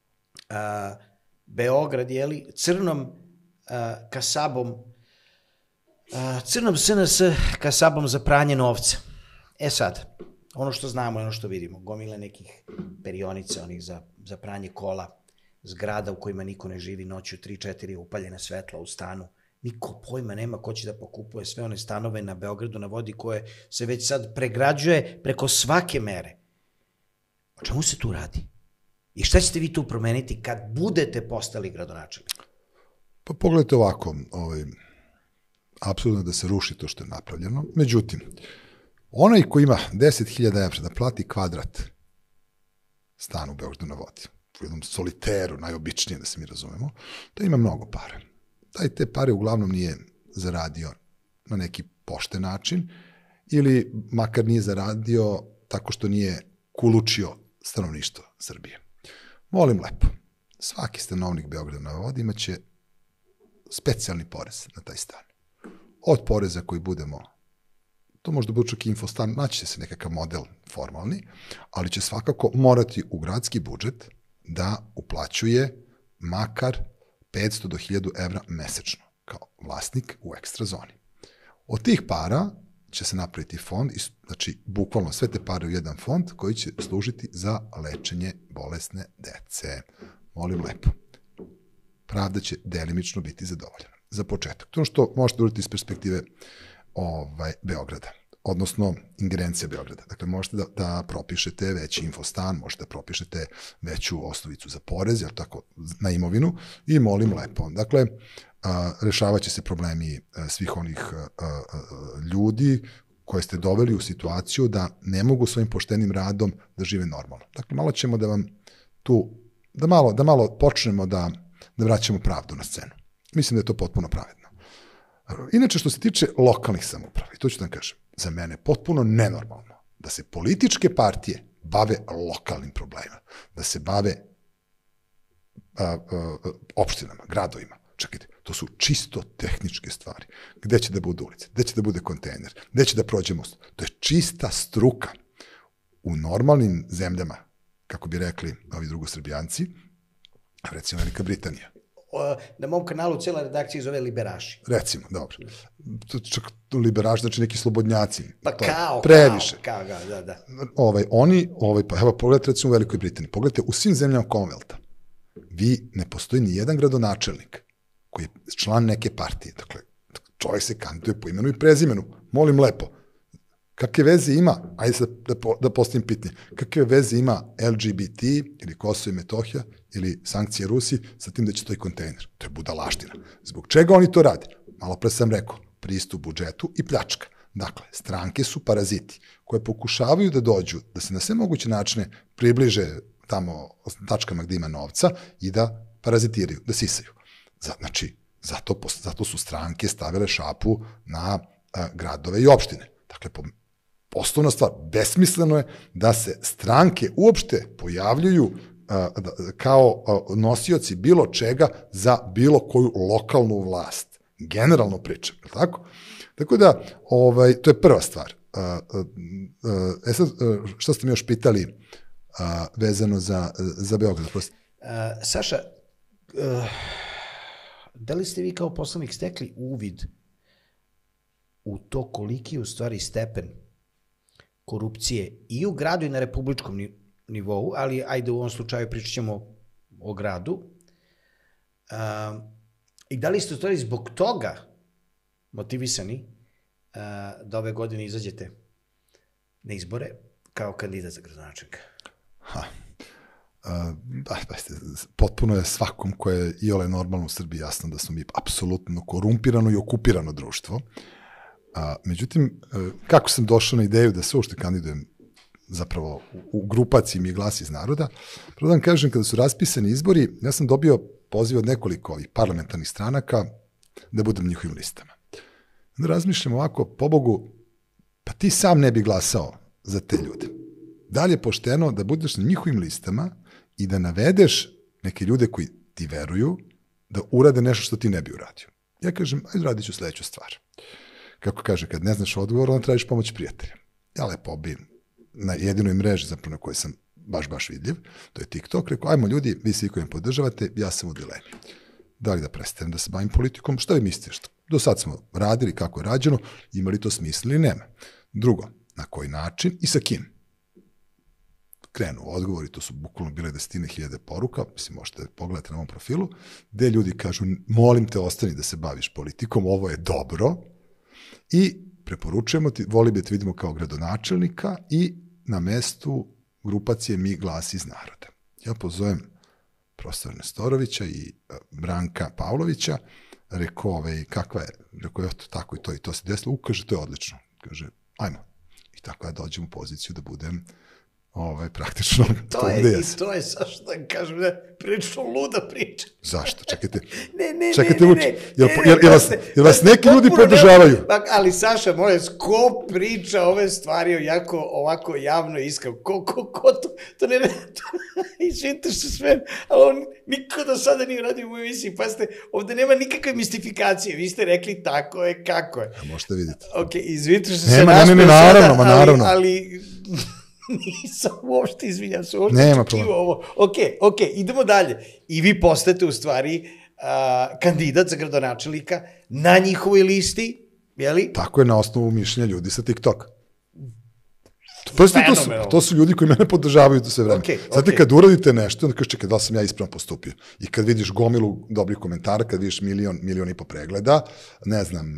Beograd, crnom kasabom, crnom SNS kasabom za pranje novca. Sad, ono što znamo i ono što vidimo, gomile nekih perionica, onih za pranje kola, zgrada u kojima niko ne živi, noću 3-4 upaljena svetla u stanu, niko pojma nema ko će da pokupuje sve one stanove na Beogradu na vodi koje se već sad pregrađuje preko svake mere. O čemu se tu radi? I šta ćete vi tu promeniti kad budete postali gradonačelnik? Pa pogledajte ovako, apsolutno da se ruši to što je napravljeno. Međutim, onaj ko ima 10.000 evra da plati kvadrat stanu u Beogradu na vodi, u jednom soliteru, najobičnije da se mi razumemo, da ima mnogo para. Te pare uglavnom nije zaradio na neki pošten način ili makar nije zaradio tako što nije kulučio stanovništvo Srbije. Molim lepo, svaki stanovnik Beograda na vodi imaće specijalni porez na taj stan. Od poreza koji budemo, to možda bude čak i infostan, naći će se nekakav model formalni, ali će svakako morati u gradski budžet da uplaćuje makar 500 do 1000 evra mesečno, kao vlasnik u ekstra zoni. Od tih para će se napraviti fond, znači bukvalno sve te pare u jedan fond koji će služiti za lečenje bolesne dece. Molim lepo. Pravda će delimično biti zadovoljena. Za početak. To što možete uraditi iz perspektive Beograda, odnosno ingerencija Beograda. Dakle, možete da propišete veći infostan, možete da propišete veću osnovicu za porez, jer tako, na imovinu, i molim lepo. Dakle, rešavaće se problemi svih onih ljudi koje ste doveli u situaciju da ne mogu svojim poštenim radom da žive normalno. Dakle, malo ćemo da vam tu, da malo počnemo da vraćamo pravdu na scenu. Mislim da je to potpuno pravedno. Inače, što se tiče lokalnih samouprava, i to ću da vam kažem, za mene potpuno nenormalno da se političke partije bave lokalnim problemima, da se bave opštinama, gradovima. Čekajte, to su čisto tehničke stvari. Gde će da bude ulica, gde će da bude kontejner, gde će da prođe most. To je čista struka. U normalnim zemljama, kako bi rekli ovi drugosrbijanci, recimo Velika Britanija. Na mom kanalu cijela redakcija zove liberaši. Recimo, dobro. Čak liberaši, znači neki slobodnjaci. Pa kao, previše. Kao, da. Pa evo, pogledajte recimo u Velikoj Britaniji. Pogledajte, u svim zemljama Commonwealtha ne postoji ni jedan gradonačelnik koji je član neke partije. Dakle, čovjek se kandiduje po imenu i prezimenu. Molim lepo. Kakve veze ima, ajde sad da postavim pitanje, kakve veze ima LGBT ili Kosovo i Metohija ili sankcije Rusiji sa tim da će to i kontejner? To je budalaština. Zbog čega oni to rade? Malo pre sam rekao, pristup budžetu i pljačka. Dakle, stranke su paraziti koje pokušavaju da dođu, da se na sve moguće načine približe tamo tačkama gde ima novca i da parazitiraju, da sisaju. Znači, zato su stranke stavile šapu na gradove i opštine. Dakle, osnovna stvar. Besmisleno je da se stranke uopšte pojavljuju kao nosioci bilo čega za bilo koju lokalnu vlast. Generalno pričam, je li tako? Tako da, to je prva stvar. Sad, što ste mi još pitali vezano za Beograd? Saša, da li ste vi kao poslanik stekli uvid u to koliki je u stvari stepen korupcije i u gradu i na republičkom nivou, ali ajde u ovom slučaju pričat ćemo o gradu, i da li ste u stvari zbog toga motivisani da ove godine izađete na izbore kao kandidat za gradonačelnika? Potpuno je svakom ko je iole normalno u Srbiji jasno da smo mi apsolutno korumpirano i okupirano društvo. Međutim, kako sam došao na ideju da se uopšte kandidujem zapravo u grupaciji Mi glas iz naroda, prvo da vam kažem, kada su raspisani izbori, ja sam dobio poziv od nekoliko ovih parlamentarnih stranaka da budem njihovim listama. Onda razmišljam ovako, pobogu, pa ti sam ne bi glasao za te ljude. Da li je pošteno da budeš na njihovim listama i da navedeš neke ljude koji ti veruju da urade nešto što ti ne bi uradio? Ja kažem, ajde radit ću sledeću stvar. Kako kaže, kad ne znaš odgovor, onda tražiš pomoć prijatelja. Ja lepo bi na jedinoj mreži, zapravo na kojoj sam baš vidljiv, to je TikTok, rekao, ajmo ljudi, vi svi koji me podržavate, ja sam u dilemi. Da li da prestanem da se bavim politikom? Šta vi mislite? Do sad smo radili kako je rađeno, ima li to smisla ili nema? Drugo, na koji način i sa kim? Krenu odgovori, to su bukvalno bile 10.000 poruka, mislim, možete pogledati na ovom profilu, gde ljudi kažu, molim te, ostani da se baviš politikom, ovo je dobro, i preporučujemo ti, voli bi te vidimo kao gradonačelnika i na mestu grupacije Mi glas iz naroda. Ja pozovem profesora Nestorovića i Branka Pavlovića, rekao, kakva je, rekao, eto, tako i to se desilo, kaže, to je odlično. Kaže, ajmo. I tako ja dođem u poziciju da budem praktično to je, Saša, da kažem, prilično luda priča. Zašto? Čekajte. Ne. Jel vas neki ljudi podržavaju? Ali, Saša, molim, ko priča ove stvari ovako javno i iskreno? Ko to ne, izvinite što sve, ali on niko do sada nije radio u emisiji, pa ovde nema nikakve mistifikacije, vi ste rekli tako je, kako je. Možete vidjeti. Ok, izvinite što se naspio sada, ali nisam uopšte, izvinjam se, uopšte očekivao ovo. Ok, idemo dalje. I vi postajete u stvari kandidat za gradonačelnika na njihovoj listi, je li? Tako je, na osnovu mišljenja ljudi sa TikToka. To su ljudi koji mene podržavaju do sve vreme. Znate, kad uradite nešto, onda kažeš, čekaj, da li sam ja ispravno postupio? I kad vidiš gomilu dobrih komentara, kad vidiš milion i po pregleda, ne znam,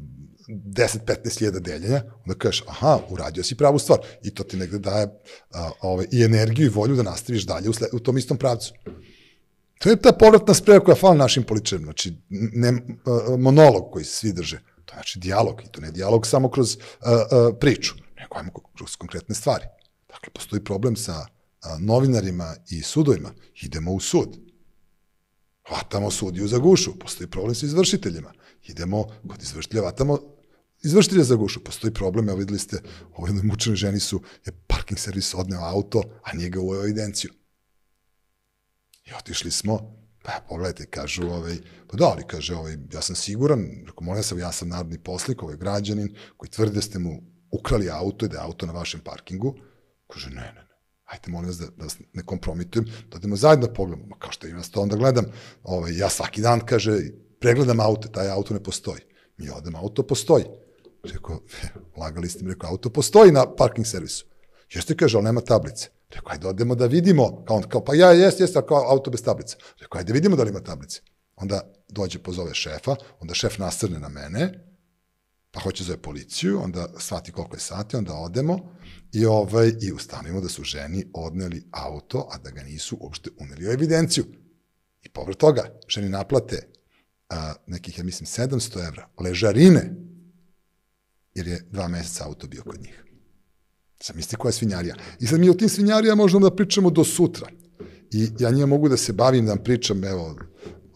10-15 deljenja, onda kažeš, aha, uradio si pravu stvar. I to ti negde daje i energiju i volju da nastaviš dalje u tom istom pravcu. To je ta povratna sprega koja fali našim političarima. Znači, ne monolog koji svi drže. To je znači dijalog. I to ne dijalog samo kroz priču, nego ajmo kroz konkretne stvari. Dakle, postoji problem sa novinarima i sudovima. Idemo u sud. Hvatamo sudiju za gušu. Postoji problem sa izvršiteljima. Idemo kod izvršitelja, hvatamo izvršitelja za gušu. Postoji problem, evo videli ste, ovo jednoj mučenoj ženi je parking servis odneo auto, a nije ga uveo evidenciju. I otišli smo, pa pogledajte, kažu, pa da, ali kaže, ja sam siguran, rekao, molim se, ja sam narodni poslanik, građanin, koji tvrdi da ste mu ukrali auto i da je auto na vašem parkingu. Kaže, ne, hajte, molim vas da vas ne kompromitujem, da odemo zajedno da pogledamo. Kao što imam to onda gledam, ja svaki dan, kaže, pregledam auto, taj auto ne postoji. Mi odemo, auto postoji. Rekao, lagali ste mi, rekao, auto postoji na parking servisu. Jeste, kaže, ali nema tablice. Rekao, ajde, odemo da vidimo. Kao, pa ja, jeste, kao auto bez tablice. Rekao, ajde, vidimo da li ima tablice. Onda dođe, pozove šefa, onda šef nasrne na mene, pa hoće zove policiju, onda shvati koliko je sati, onda odemo i ustanovimo da su ženi odneli auto, a da ga nisu uopšte uneli u evidenciju. I povrh toga, ženi naplate nekih, ja mislim, 700 evra ležarine, jer je 2 meseca auto bio kod njih. Sad mislite koja je svinjarija. I sad mi o tim svinjarijama možemo da pričamo do sutra. I ja njima mogu da se bavim, da vam pričam, evo,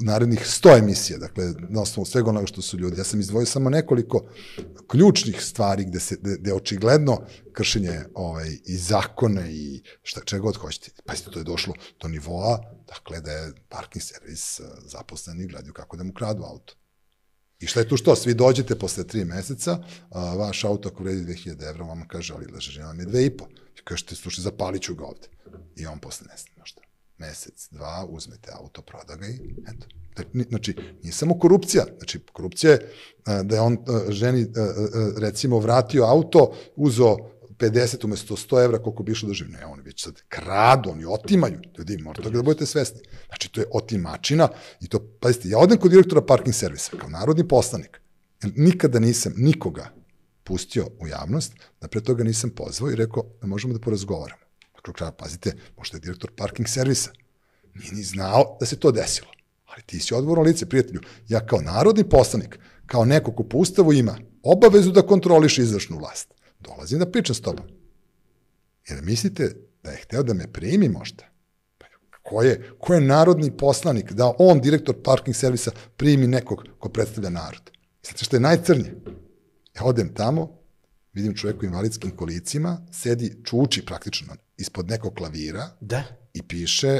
narednih 100 emisija, dakle, na osnovu svega onoga što su ljudi. Ja sam izdvojio samo nekoliko ključnih stvari gde je očigledno kršenje i zakone i čega god hoćete. Pa to je došlo do nivoa, dakle, da je parking servis zaposleni gledaju kako da mu kradu auto. I šta je tu što? Svi dođete posle 3 meseca, vaš auto ako vredi 2000 evra, vama kaže, ali ležažina vam je 2,5. I kažete, slušaj, zapalit ću ga ovde. I on posle ne zna šta. Mesec, 2, uzmete auto, proda ga i eto. Znači, nije samo korupcija. Znači, korupcija je da je on ženi, recimo, vratio auto, uzo 50 umesto 100 evra, koliko bi išlo da živi. Ne, oni već sad kradu, oni otimaju. Ljudi, morate da budete svesni. Znači, to je otimačina i to, pazite, ja odem kod direktora parking servisa, kao narodni poslanik, jer nikada nisam nikoga pustio u javnost, da pre toga nisam pozvao i rekao da možemo da porazgovaramo. Pazite, možda je direktor parking servisa. Nije ni znao da se to desilo. Ali ti si odgovorno lice, prijatelju. Ja kao narodni poslanik, kao neko ko po ustavu ima obavezu da kontroliše izvršnu vlast, dolazim da pričam s tobom. Jer mislite da je hteo da me primi možda? Ko je narodni poslanik da on, direktor parking servisa, primi nekog ko predstavlja narod? Znate što je najcrnje? Ja odem tamo, vidim čovjek u invalidskim kolicima, sedi, čuči praktično ispod nekog klavira i piše,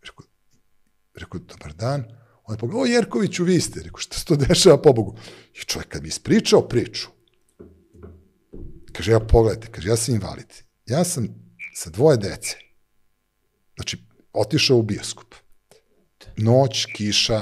rekao, dobar dan, on je pogledao, Jerkoviću, vi ste, rekao, šta se to dešava, pobogu? I čovjek kad mi ispričao priču, kaže, ja pogledajte, kaže, ja sam invalid, ja sam sa 2 dece, znači, otišao u bioskop, noć, kiša,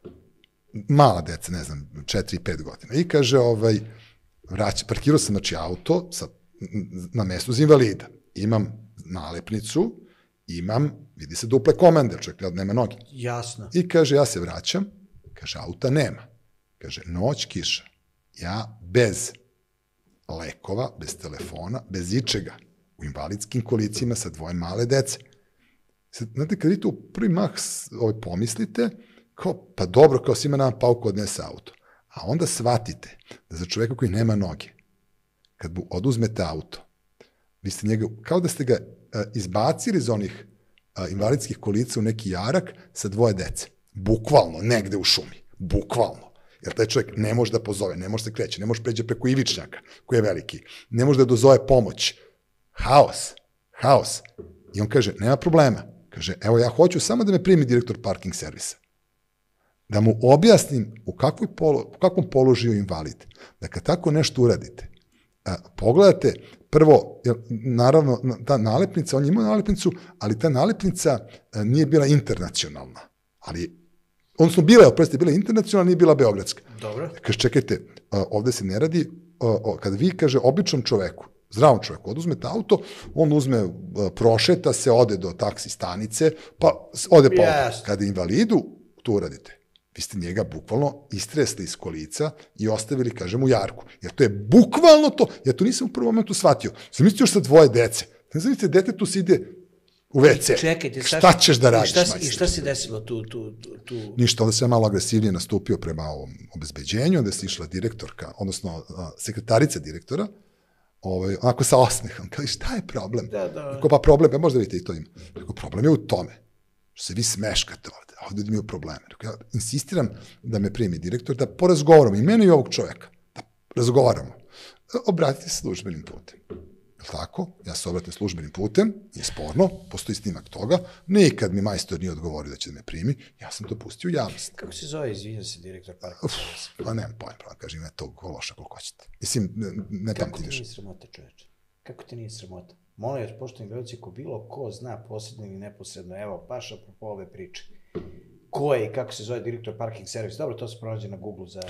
mala deca, ne znam, 4 i 5 godina, i kaže, parkirao sam, znači, auto na mestu za invalida. Imam nalepnicu, vidi se duple komende, čovjek nema noge. Jasno. I kaže, ja se vraćam, kaže, auta nema. Kaže, noć, kiša. Ja bez lekova, bez telefona, bez ičega, u invalidskim kolicima sa 2 male dece. Znate, kad vi to u prvi mah pomislite, kao, pa dobro, kao svima nam pauko odnese auto. A onda shvatite da za čoveka koji nema noge, kad mu oduzmete auto, vi ste njega, kao da ste ga izbacili iz onih invalidskih kolica u neki jarak sa 2 dece. Bukvalno, negde u šumi. Bukvalno. Jer taj čovjek ne može da pozove, ne može se kreće, ne može pređe preko ivičnjaka, koji je veliki, ne može da dozove pomoć. Haos. I on kaže, nema problema. Kaže, evo ja hoću samo da me primi direktor parking servisa. Da mu objasnim u kakvom položaju invalid. Da kad tako nešto uradite, pogledate, prvo, naravno, ta nalepnica, on je imao nalepnicu, ali ta nalepnica nije bila internacionalna. Odnosno, bila je internacionalna, nije bila beogradska. Dobro. Kaže, čekajte, ovde se ne radi, kada vi, kaže, običnom čoveku, zdravom čoveku, oduzmete auto, on uzme, prošeta se, ode do taksi stanice, pa ode po auto. Kada invalidu to uradite, vi ste njega bukvalno istresli iz kolica i ostavili, kažem, u jarku. Jer to je bukvalno to. Ja to nisam u prvom momentu shvatio. Sam mislio još sa 2 dece. Ne znam, dete tu se ide u WC. Čekajte, šta ćeš da radiš, majster? I šta se desilo tu? Ništa, onda sam malo agresivnije nastupio prema ovom obezbeđenju, onda se išla direktorka, odnosno sekretarica direktora, onako sa osmehom. Kaže, šta je problem? Rekao, pa problem, možda vidite i to ima. Rekao, problem je u tome što se vi smeškate ovde. Ovde imaju probleme. Ja insistiram da me primi direktor, da porazgovaramo i mene i ovog čoveka, da razgovaramo. Obratite se službenim putem. Je li tako? Ja se obratim službenim putem, nije sporno, postoji snimak toga, nikad mi majstor nije odgovorio da će da me primi, ja sam to pustio u javnost. Kako se zove, izvinjam se, direktor parking servisa? Pa nemam pojem, kaže, ima to loša koliko hoćete. Mislim, ne pamti više. Kako ti nije sramota, čoveče? Kako ti nije sramota? Molim vas, poštovni gledalci, ko bilo ko zna posredno ili neposredno, evo, baš apropo ove priče, ko je i kako se zove direktor parking servisa, dobro, to se pronađe na Google za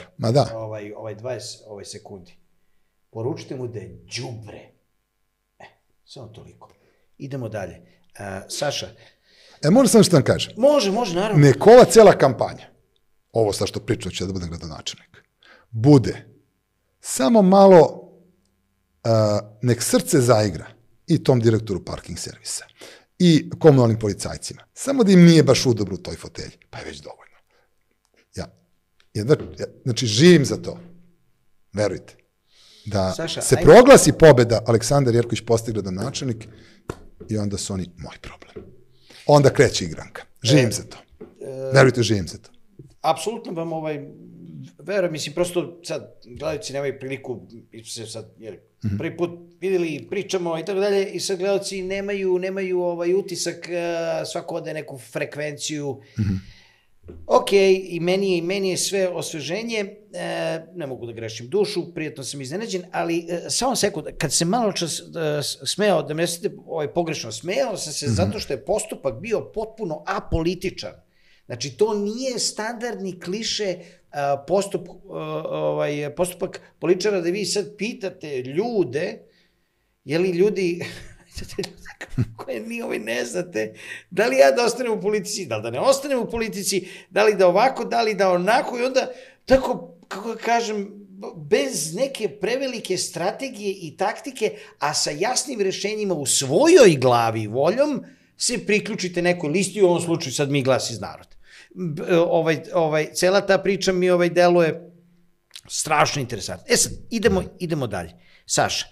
20 sekundi. Poručite mu da je đubre. Samo toliko. Idemo dalje. Saša. Može sam što vam kažem. Može, naravno. Nek ova cela kampanja, ovo sa što pričam će da budem gradonačelnik, bude samo malo nek srce zaigra i tom direktoru parking servisa i komunalnim policajcima. Samo da im nije baš udobro u toj fotelji. Pa je već dovoljno. Znači, živim za to. Verujte. Da se proglasi pobeda, Aleksandar Jerković postaje gradonačelnik i onda su oni moj problem. Onda kreće igranka. Živim za to. Verujte, živim za to. apsolutno vam verujem, mislim, prosto sad gledalci nemaju priliku, se sad, prvi put videli, pričamo i tako dalje, i sad gledalci nemaju utisak, svako ode neku frekvenciju. Ok, i meni je sve osveženje, ne mogu da grešim dušu, prijatno sam iznenađen, ali samo sekund, kad se malo čas smeo, da me mislite pogrešno, smeo sam se zato što je postupak bio potpuno apolitičan. Znači, to nije standardni kliše postupak političara da vi sad pitate ljude, je li ljudi koje ni ne znate, da li ja da ostanem u politici, da li da ne ostanem u politici, da li da ovako, da li da onako, i onda tako, kako kažem, bez neke prevelike strategije i taktike, a sa jasnim rešenjima u svojoj glavi voljom, se priključite nekoj listi, u ovom slučaju sad Mi glas iz naroda. Cela ta priča mi deluje strašno interesantno. Sad, idemo dalje. Saša,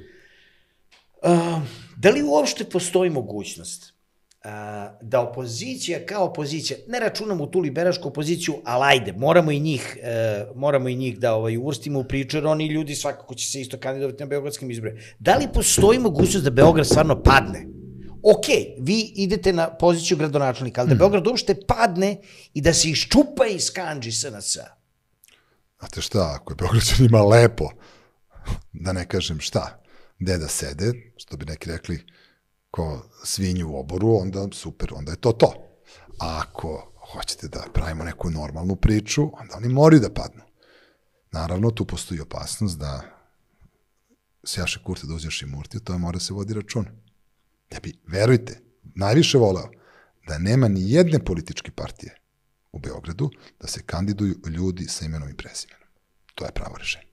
da li uopšte postoji mogućnost da opozicija kao opozicija, ne računamo u tu liberačku opoziciju, ali ajde, moramo i njih da uvrstimo u priču, jer oni ljudi svakako će se isto kandidovati na beogradskim izborima. Da li postoji mogućnost da Beograd stvarno padne? Ok, vi idete na poziciju gradonačelnika, ali da Beograd uopšte padne i da se iščupa iz kandži SNS-a. Znate šta, ako je Beograđanima lepo, da ne kažem šta, gde da sede, što bi neki rekli, ko svinju u oboru, onda super, onda je to. A ako hoćete da pravimo neku normalnu priču, onda oni moraju da padnu. Naravno, tu postoji opasnost da sjaše kurte da uđeš i murti, to mora se vodi račun. Ja bi, verujte, najviše voleo da nema ni jedne političke partije u Beogradu da se kandiduju ljudi sa imenom i prezimenom. To je pravo rešenje.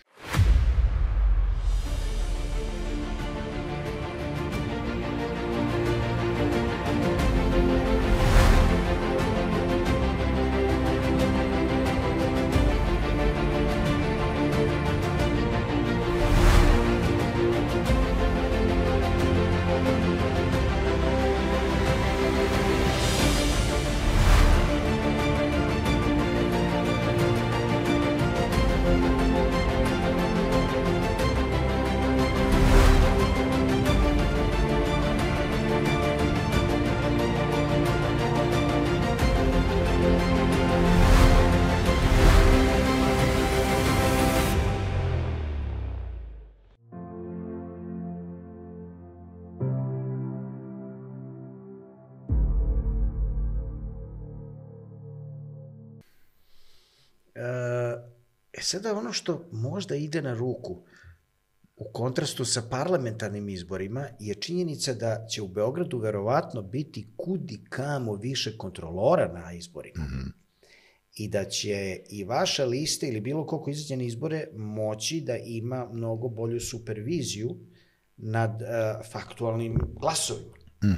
Sada ono što možda ide na ruku u kontrastu sa parlamentarnim izborima je činjenica da će u Beogradu verovatno biti kudi kamo više kontrolora na izborima. I da će i vaša lista ili bilo ko izađe na izbore moći da ima mnogo bolju superviziju nad faktualnim glasovima.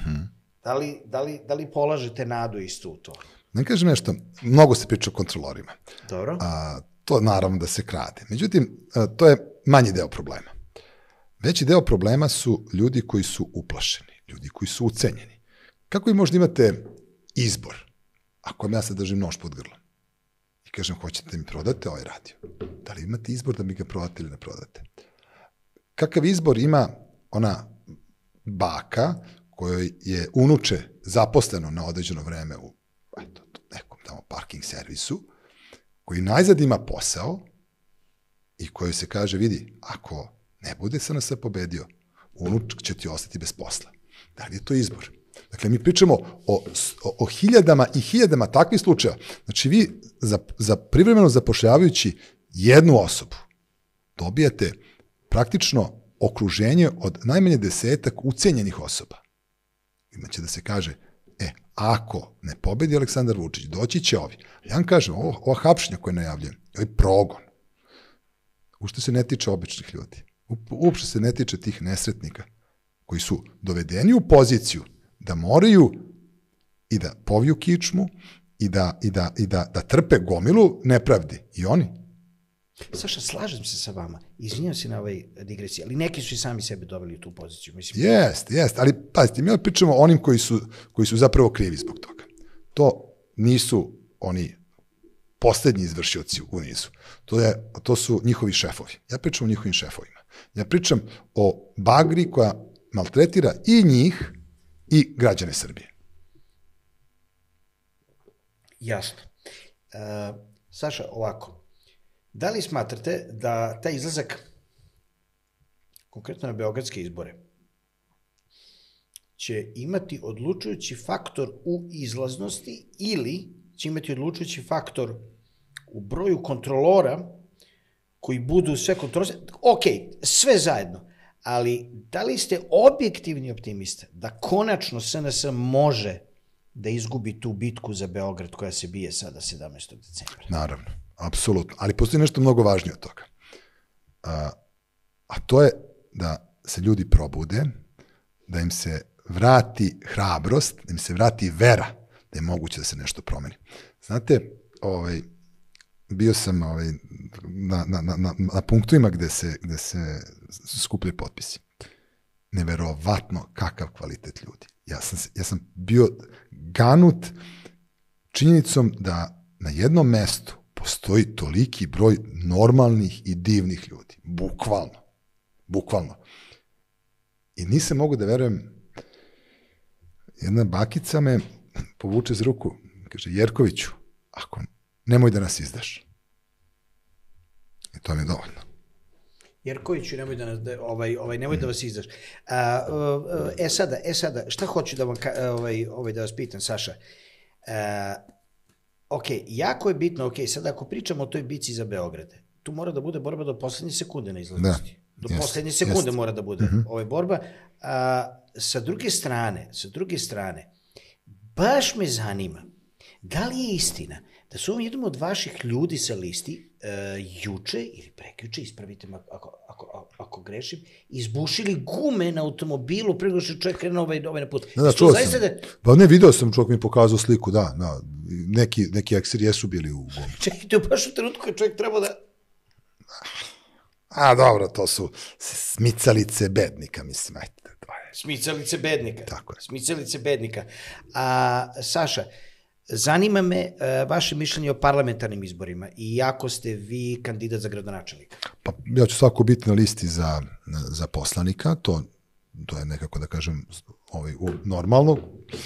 Da li polažete nadu isto u to? Ne kažem nešto, mnogo se priča o kontrolorima. Dobro. To naravno da se krade. Međutim, to je manji deo problema. Veći deo problema su ljudi koji su uplašeni, ljudi koji su ucenjeni. Kako vi možda imate izbor, ako vam ja sad držim nož pod grlom i kažem hoćete mi prodate ovaj radio, da li imate izbor da mi ga prodate ili ne prodate? Kakav izbor ima ona baka kojoj je unuče zaposleno na određeno vreme u nekom tamo parking servisu, koji najzad ima posao i koji se kaže, vidi, ako ne bude SNS pobedio, unučak će ti ostati bez posla. Da li je to izbor? Dakle, mi pričamo o hiljadama i hiljadama takvih slučaja. Znači, vi za privremeno zapošljavajući jednu osobu dobijate praktično okruženje od najmanje 10 ucenjenih osoba. Imaće da se kaže, ako ne pobedi Aleksandar Vučić, doći će ovi. Ja vam kažem, ova hapšnja koja je najavljena, ovaj progon, uopšte se ne tiče običnih ljudi. Uopšte se ne tiče tih nesretnika koji su dovedeni u poziciju da moraju i da poviju kičmu i da trpe gomilu nepravdi. I oni. Saša, slažem se sa vama. Izvinjam se na ovoj digresiji, ali neki su i sami sebe doveli u tu poziciju. Jeste, ali pazite, mi pričamo o onim koji su zapravo krivi zbog toga. To nisu oni poslednji izvršioci u nizu. To su njihovi šefovi. Ja pričam o njihovim šefovima. Ja pričam o bagri koja maltretira i njih i građane Srbije. Jasno. Saša, ovako, da li smatrate da taj izlazak, konkretno na beogradske izbore, će imati odlučujući faktor u izlaznosti ili će imati odlučujući faktor u broju kontrolora koji budu sve kontrolore? Ok, sve zajedno, ali da li ste objektivni optimista da konačno SNS može da izgubi tu bitku za Beograd koja se bije sada 17. decembra? Naravno, apsolutno. Ali postoji nešto mnogo važnije od toga. A to je da se ljudi probude, da im se vrati hrabrost, da im se vrati vera da je moguće da se nešto promeni. Znate, bio sam na punktovima gde se skupljaju potpisi. Neverovatno kakav kvalitet ljudi. Ja sam bio ganut činjenicom da na jednom mestu postoji toliki broj normalnih i divnih ljudi. Bukvalno. I nisam mogu da verujem, jedna bakica me povuče za ruku, kaže, Jerkoviću, nemoj da nas izdaš. I to mi je dovoljno. Jerkoviću, nemoj da vas izdaš. Sada, šta hoću da vas pitam, Saša? Ok, jako je bitno, sada ako pričamo o toj bici za Beograd, tu mora da bude borba do poslednje sekunde na izlaznosti. Do poslednje sekunde mora da bude borba. Sa druge strane, baš me zanima, da li je istina da su jednom od vaših ljudi sa listi juče ili prekjuče, ispravite me ako grešim, izbušili gume na automobilu prego što čovjek krenuo na put. Da, čuo sam. Pa ne, video sam, čovjek mi pokazao sliku, da. Neki ekseri jesu bili u gumi. Čekajte, baš u trenutku kad čovjek treba da... Dobro, to su smicalice bednika, mislim, ajte. Smicalice bednika. Tako je. Smicalice bednika. Saša, zanima me vaše mišljenje o parlamentarnim izborima i ako ste vi kandidat za gradonačelnika. Pa ja ću svako biti na listi za poslanika, to je nekako da kažem normalno.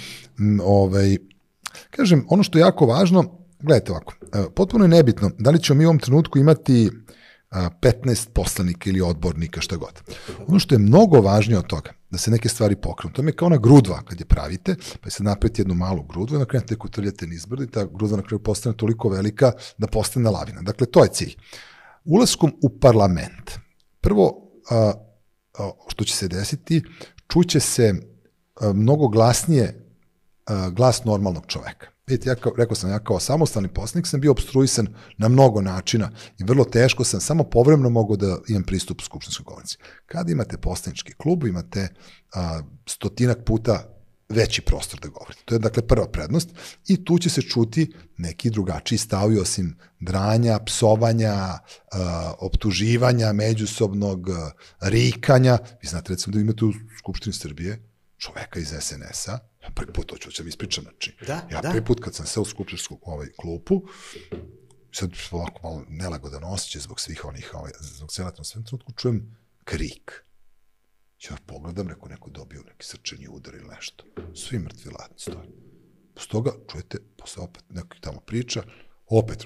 Kažem, ono što je jako važno, gledajte ovako, potpuno je nebitno da li ćemo mi u ovom trenutku imati 15 poslanika ili odbornika, šta god. Ono što je mnogo važnije od toga, da se neke stvari pokrenu. To je kao ona grudva kad je pravite, pa se napravite jednu malu grudvu i na kraju kutrljate nizbrdo i ta grudva na kraju postane toliko velika da postane lavina. Dakle, to je cilj. Ulaskom u parlament, prvo što će se desiti, čuće se mnogo glasnije glas normalnog čoveka. Vidite, rekao sam, ja kao samostalni poslanik sam bio opstruisan na mnogo načina i vrlo teško sam samo povremeno mogao da imam pristup skupštinskoj govornici. Kada imate poslanički klub, imate 100 puta veći prostor da govorite. To je dakle prva prednost i tu će se čuti neki drugačiji stavovi osim dranja, psovanja, optuživanja, međusobnog rikanja. Vi znate recimo da imate u Skupštini Srbije čoveka iz SNS-a, ja prvi put, to ću vam ispričam, znači, prvi put kad sam seo u skupštinsku klupu, sad ovako malo nelagodan osjećaj zbog svih onih, zbog cijela atmosfera, trenutku čujem krik. Ja pogledam, neko dobio neki srčani udar ili nešto. Svi mrtvi ladni stoje. Posle toga, čujete, posle opet neko tamo priča, opet,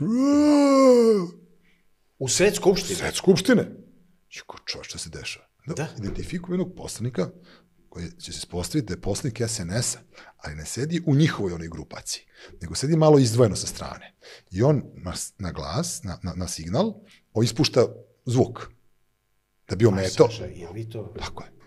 u sred skupštine? U sred skupštine. I ko čovjek, šta se dešava? Da. Identifikujem jednog poslanika koji će se ispostaviti da je poslanik SNS-a, ali ne sedi u njihovoj onoj grupaciji, nego sedi malo izdvojeno sa strane. I on na glas, na signal, ispušta zvuk. Da bi ometao. Saša, je li to... Tako je.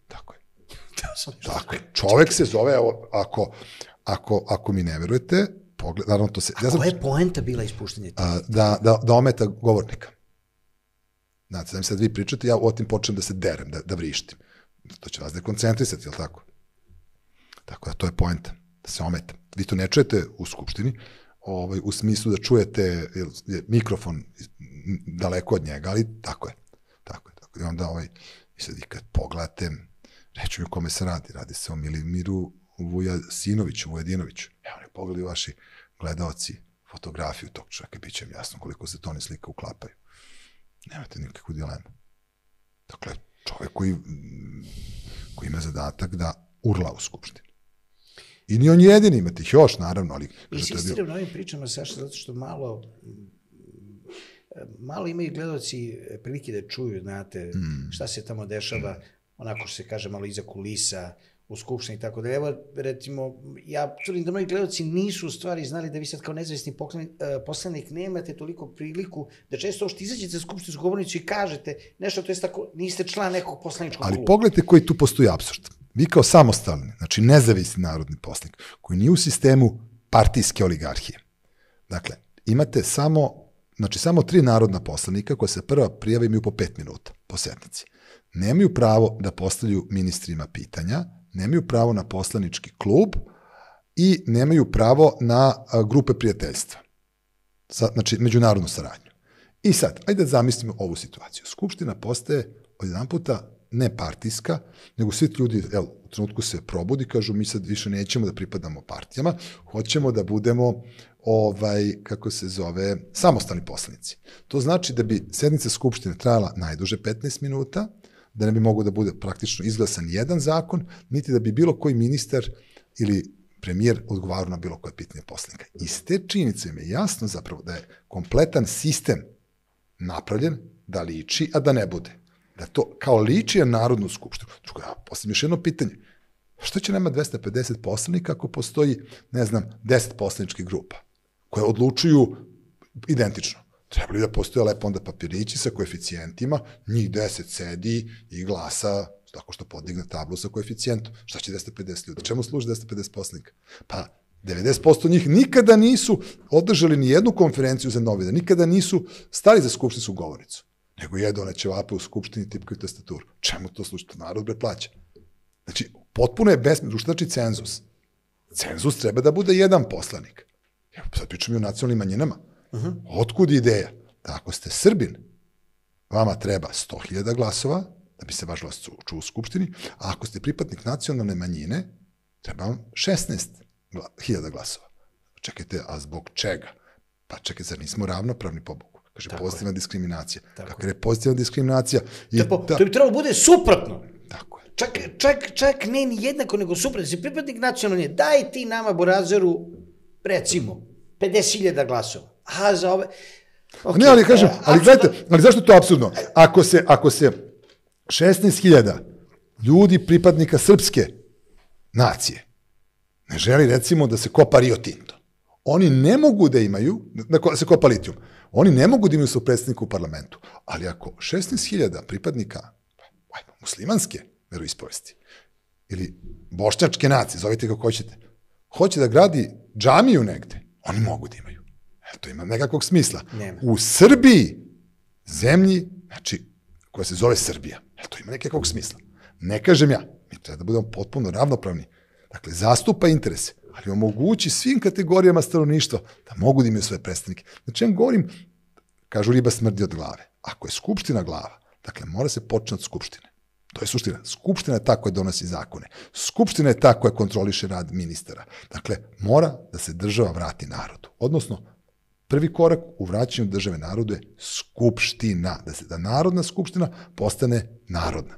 Čovek se zove, ako mi ne verujete, naravno to se... A koja je poenta bila ispuštenje? Da ometa govornika. Znate, da mi sad vi pričate, ja o tim počnem da se derem, da vrištim. To će vas dekoncentrisati, je li tako? Tako da to je poenta, da se ometa. Vi to ne čujete u skupštini, u smislu da čujete mikrofon daleko od njega, ali tako je. I onda sad i kad pogledate, reću mi o kome se radi se o Milimiru Vujadinoviću. Evo ne pogledaju vaši gledalci fotografiju tog čovjeka, bit će im jasno koliko se to ni slika uklapaju. Nemate nikakvu dilemu. Dakle, čovjek koji ima zadatak da urla u Skupštini. I ni on jedini, imate ih još, naravno, ali... Insistiram na ovim pričama, Saša, zato što malo imaju gledalci prilike da čuju, znate, šta se tamo dešava, onako što se kaže, malo iza kulisa, u Skupštini i tako da. Evo, recimo, ja tvrdim da mnogi gledalci nisu u stvari znali da vi sad kao nezavisni poslanik nemate toliko priliku da često što izađete za skupštinsku govornicu i kažete nešto, to je tako, niste član nekog poslaničkog kluba. Ali pogledajte koji tu postoji apsurd. Vi kao samostalni, znači nezavisni narodni poslanik, koji nije u sistemu partijske oligarhije. Dakle, imate samo 3 narodna poslanika koja se prva prijava imaju po 5 minuta po sednici. Nemaju pravo da postavljaju ministrima pitanja, nemaju pravo na poslanički klub i nemaju pravo na grupe prijateljstva. Znači, međunarodnu saradnju. I sad, ajde da zamislimo ovu situaciju. Skupština postaje od jedan puta ne partijska, nego svi ljudi, u trenutku se probudi, kažu mi sad više nećemo da pripadamo partijama, hoćemo da budemo, samostalni poslanici. To znači da bi sednica Skupštine trajala najduže 15 minuta, da ne bi mogo da bude praktično izglasan jedan zakon, niti da bi bilo koji ministar ili premijer odgovarao na bilo koje pitanje poslanika. Iz te činjenice mi je jasno zapravo da je kompletan sistem napravljen da liči, a da ne bude. Da to kao liči na Narodnu skupštinu. Drugo, ja postavim još jedno pitanje. Što će nama 250 poslanika ako postoji, 10 poslaničkih grupa koje odlučuju identično? Treba li da postoje lepo onda papirići sa koeficijentima, njih 10 sedi i glasa tako što podigne tablu sa koeficijentom. Šta će 250 ljudi? Čemu služi 250 poslanika? Pa 90% njih nikada nisu održali ni jednu konferenciju za novine, nikada nisu stali za skupštinsku govornicu, nego jedu one ćevape u skupštini i tipkaju tastaturu. Čemu to služi? To narod plaća. Znači, potpuno je besmisleno. Šta znači cenzus? Cenzus treba da bude jedan poslanik. Evo, sad pričamo i o nacionalnim manjinama. Otkud ideja? Da ako ste Srbin, vama treba 100.000 glasova, da bi se vaš glas čuo u Skupštini, a ako ste pripadnik nacionalne manjine, treba vam 16.000 glasova. Čekajte, a zbog čega? Pa čekajte, zar nismo ravnopravni po Bogu? Kaže, pozitivna diskriminacija. Kako je pozitivna diskriminacija? To bi trebalo bude suprotno. Tako je. Čak ne ni jednako, nego suprotno. Si pripadnik nacionalne, daj ti nama, Borazeru, recimo, 50.000 glasova. A za ove... Ne, ali kažem, ali gledajte, ali zašto je to apsurdno? Ako se 16.000 ljudi pripadnika srpske nacije ne želi, recimo, da se kopa Rio Tinto, oni ne mogu da imaju, da se kopa litijum, oni ne mogu da imaju svog predstavnika u parlamentu, ali ako 16.000 pripadnika muslimanske veroispovesti ili bošnjačke nacije, zovite kako hoćete, hoće da gradi džamiju negde, oni mogu da imaju. To ima nekakvog smisla. U Srbiji, zemlji, znači, koja se zove Srbija, to ima nekakvog smisla. Ne kažem ja, mi treba da budemo potpuno ravnopravni. Dakle, zastupa interese, ali omogući svim kategorijama stanovništva da mogu da imaju svoje predstavnike. Znači, ja govorim, kažu riba smrdi od glave. Ako je Skupština glava, dakle, mora se početi od Skupštine. To je suština. Skupština je ta koja donosi zakone. Skupština je ta koja kontroliše rad ministara. Dakle, mora da se država vrati narodu. Odnosno, prvi korak u vraćanju države narodu je Skupština. Da Narodna skupština postane narodna.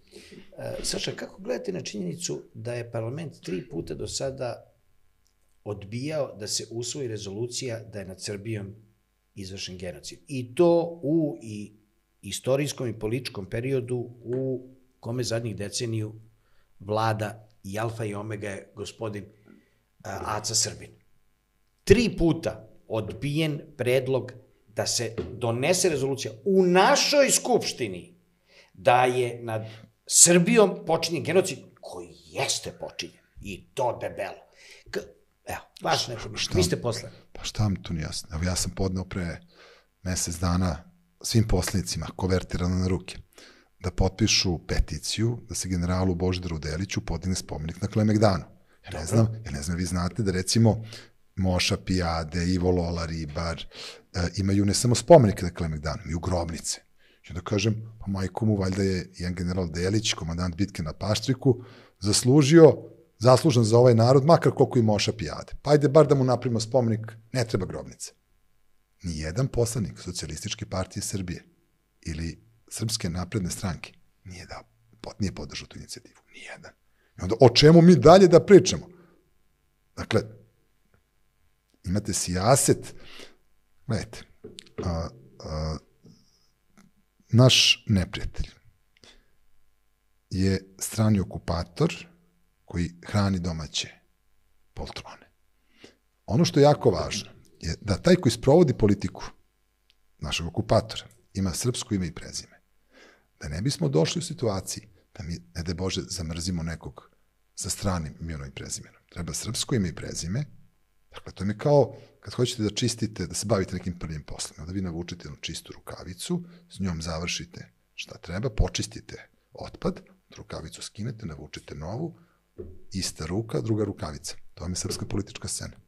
Saša, kako gledate na činjenicu da je parlament 3 puta do sada odbijao da se usvoji rezolucija da je nad Srbijom izvršen genocid? I to u istorijskom i političkom periodu u kome zadnjih deceniju vlada i alfa i omega je gospodin Aca Srbin. 3 puta odbijen predlog da se donese rezolucija u našoj skupštini da je nad Srbijom počinjen genocid koji jeste počinjen i to debelo. Evo, baš neko, vi ste poslani. Pa šta vam tu nije jasno? Evo, ja sam podneo pre mesec dana svim poslanicima konvertirano na ruke da potpišu peticiju da se generalu Božidaru Deliću podigne spomenik na Kalemegdanu. Ja ne znam, vi znate da recimo Moša Pijade, Ivo Lola Ribar imaju ne samo spomenike na Kalemegdanu, imaju grobnice. I onda kažem, pa majko mu, valjda je jedan general Delić, komandant bitke na Paštriku, zaslužio zaslužan za ovaj narod, makar koliko ima ošapijade. Pa ajde bar da mu napravimo spomenik, ne treba grobnice. Nijedan poslanik Socijalističke partije Srbije ili Srpske napredne stranke nije podržao tu inicijativu. Nijedan. I onda, o čemu mi dalje da pričamo? Dakle, imate sijaset, gledajte, naš neprijatelj je strani okupator koji hrani domaće poltrone. Ono što je jako važno je da taj koji sprovodi politiku našeg okupatora ima srpsko ime i prezime. Da ne bismo došli u situaciji da mi, ne daj Bože, zamrzimo nekog sa stranim imenom i prezimenom. Treba srpsko ime i prezime. Dakle, to je kao kad hoćete da čistite, da se bavite nekim prvim poslom, da vi navučete jednu čistu rukavicu, s njom završite šta treba, počistite otpad, rukavicu skinete, navučete novu, ista ruka, druga rukavica. To vam je srpska politička scena.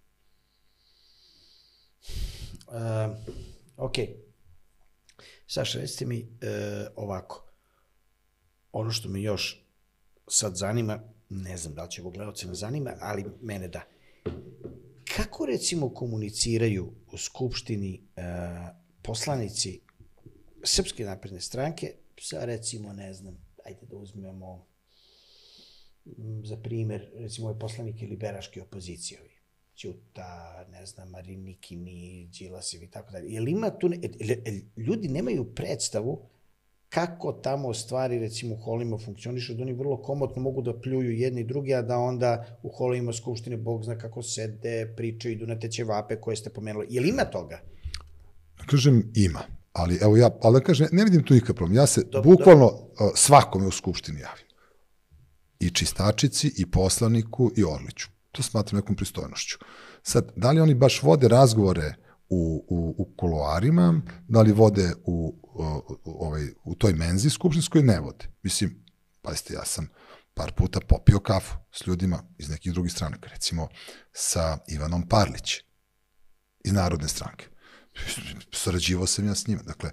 Ok. Saša, recite mi ovako. Ono što me još sad zanima, ne znam da li će gledalce ne zanima, ali mene da. Kako recimo komuniciraju u Skupštini poslanici Srpske napredne stranke sa recimo, ne znam, ajde da uzmemo za primer, recimo ovaj poslanike liberaške opozicije, Ćuta, ne znam, Marinikini, Đilasevi i tako dalje. Jel ima tu, ljudi nemaju predstavu kako tamo stvari, recimo, u holima funkcionišu, da oni vrlo komotno mogu da pljuju jedni i drugi, a da onda u holima Skupštine, Bog zna kako sede, pričaju, idu na te ćevape koje ste pomenuli. Jel ima toga? Kažem, ima. Ali, evo ja, ali da kažem, ne vidim tu nikakav problem. Ja se bukvalno svakome u Skupštini javim. I čistačici, i poslaniku, i Orliću. To smatram nekom pristojnošću. Sad, da li oni baš vode razgovore u kuloarima, da li vode u toj menzi skupštinskoj, ne vode. Mislim, pazite, ja sam par puta popio kafu s ljudima iz nekih drugih stranaka, recimo sa Ivanom Parlić iz Narodne stranke. Sarađivao sam ja s njima. Dakle,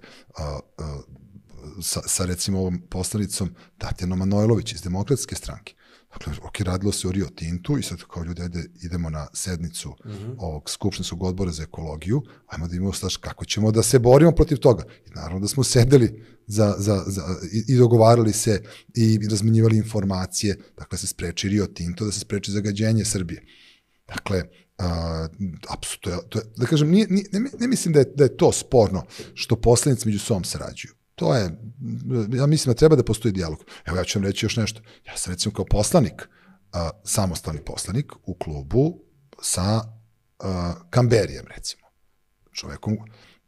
sa recimo ovom poslanicom Tatjanom Manojlović iz Demokratske stranke. Dakle, ok, radilo se o Rio Tintu i sad kao ljudi, idemo na sednicu ovog Skupštinskog odbora za ekologiju, ajmo da imamo staž kako ćemo da se borimo protiv toga. I naravno da smo sedeli i dogovarali se i razmenjivali informacije, dakle se spreči Rio Tinto, da se spreči zagađenje Srbije. Dakle, da kažem, ne mislim da je to sporno što poslanici među sobom sarađuju. To je, ja mislim da treba da postoji dijalog. Evo ja ću vam reći još nešto. Ja sam recimo kao poslanik, samostalni poslanik u klubu sa Kamberijem recimo. Čovekom,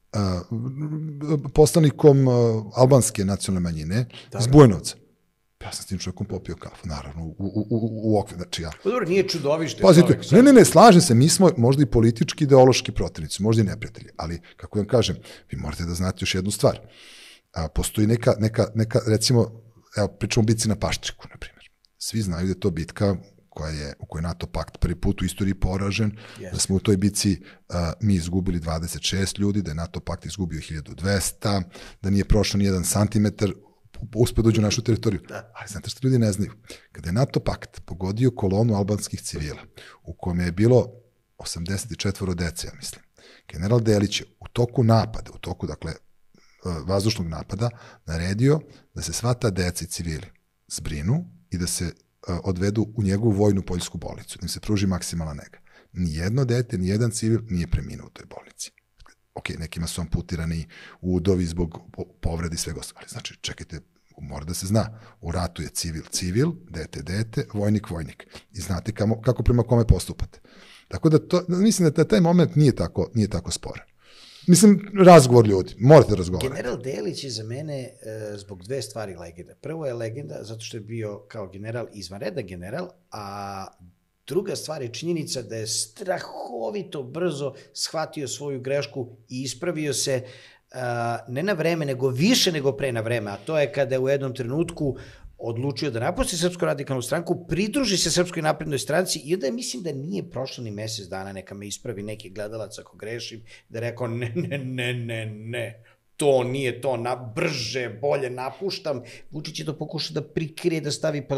poslanikom albanske nacionalne manjine iz Bujanovca. Ja sam s tim čovjekom popio kafu, naravno, u okviru, znači ja. Pa dobro, nije čudovište. Pazite, ne, slažem se, mi smo možda i politički, ideološki protivnici, možda i neprijatelji, ali, kako vam kažem, vi morate da znate još jednu stvar. Postoji neka, recimo, evo, pričamo o bitci na Paštriku, na primjer. Svi znaju da je to bitka u kojoj NATO pakt prvi put u istoriji poražen, da smo u toj bitci mi izgubili 26 ljudi, da je NATO pakt izgubio 1200, da nije prošlo ni jedan santimetar uspio dođu u našu teritoriju. Ali znate što ljudi ne znaju? Kada je NATO pakt pogodio kolonu albanskih civila, u kome je bilo 84 dece, ja mislim, general Delić je u toku napada, dakle, vazdušnog napada, naredio da se sva ta deca i civili zbrinu i da se odvedu u njegovu vojnu poljsku bolnicu, da im se pruži maksimalna nega. Nijedno dete, nijedan civil nije preminuo u toj bolnici. Ok, nekima su amputirani udovi zbog povredi i svega ostalo. Ali znači, čekajte, mora da se zna, u ratu je civil, dete, vojnik. I znate kako prema kome postupate. Tako da mislim da taj moment nije tako sporan. Mislim, razgovor ljudi, morate razgovarati. General Delić je za mene zbog dve stvari legenda. Prvo je legenda zato što je bio kao general izvanredan general, a druga stvar je činjenica da je strahovito brzo shvatio svoju grešku i ispravio se ne na vreme, nego više nego pre na vreme, a to je kada je u jednom trenutku odlučio da napusti Srpsku radikalnu stranku, pridruži se Srpskoj naprednoj stranci i onda mislim da nije prošlo ni mesec dana, neka me ispravi neki gledalac ako grešim, da je rekao ne, to nije to, brže, bolje napuštam. Vučić je to pokušao da prikrije, da stavi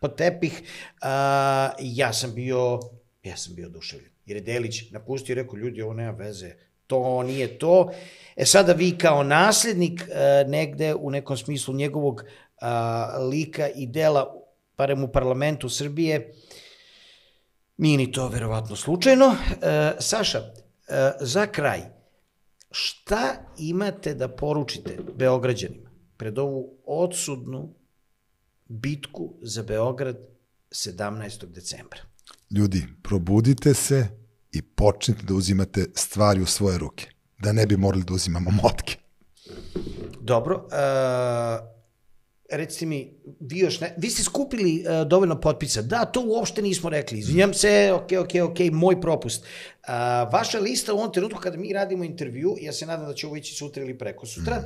pod tepih. Ja sam bio oduševljen. Jer je Delić napustio i rekao, ljudi, ovo nema veze, to nije to. Sada vi kao naslednik negde u nekom smislu njegovog lika i dela, barem u parlamentu Srbije, nije ni to verovatno slučajno. Saša, za kraj, šta imate da poručite Beograđanima pred ovu odsudnu bitku za Beograd 17. decembra? Ljudi, probudite se i počnite da uzimate stvari u svoje ruke, da ne bi morali da uzimamo motke. Dobro, recite mi, vi ste skupili dovoljno potpisa. Da, to uopšte nismo rekli. Izvinjam se, ok, moj propust. Vaša lista u ovom trenutku kada mi radimo intervju, ja se nadam da će ovo ići sutra ili preko sutra,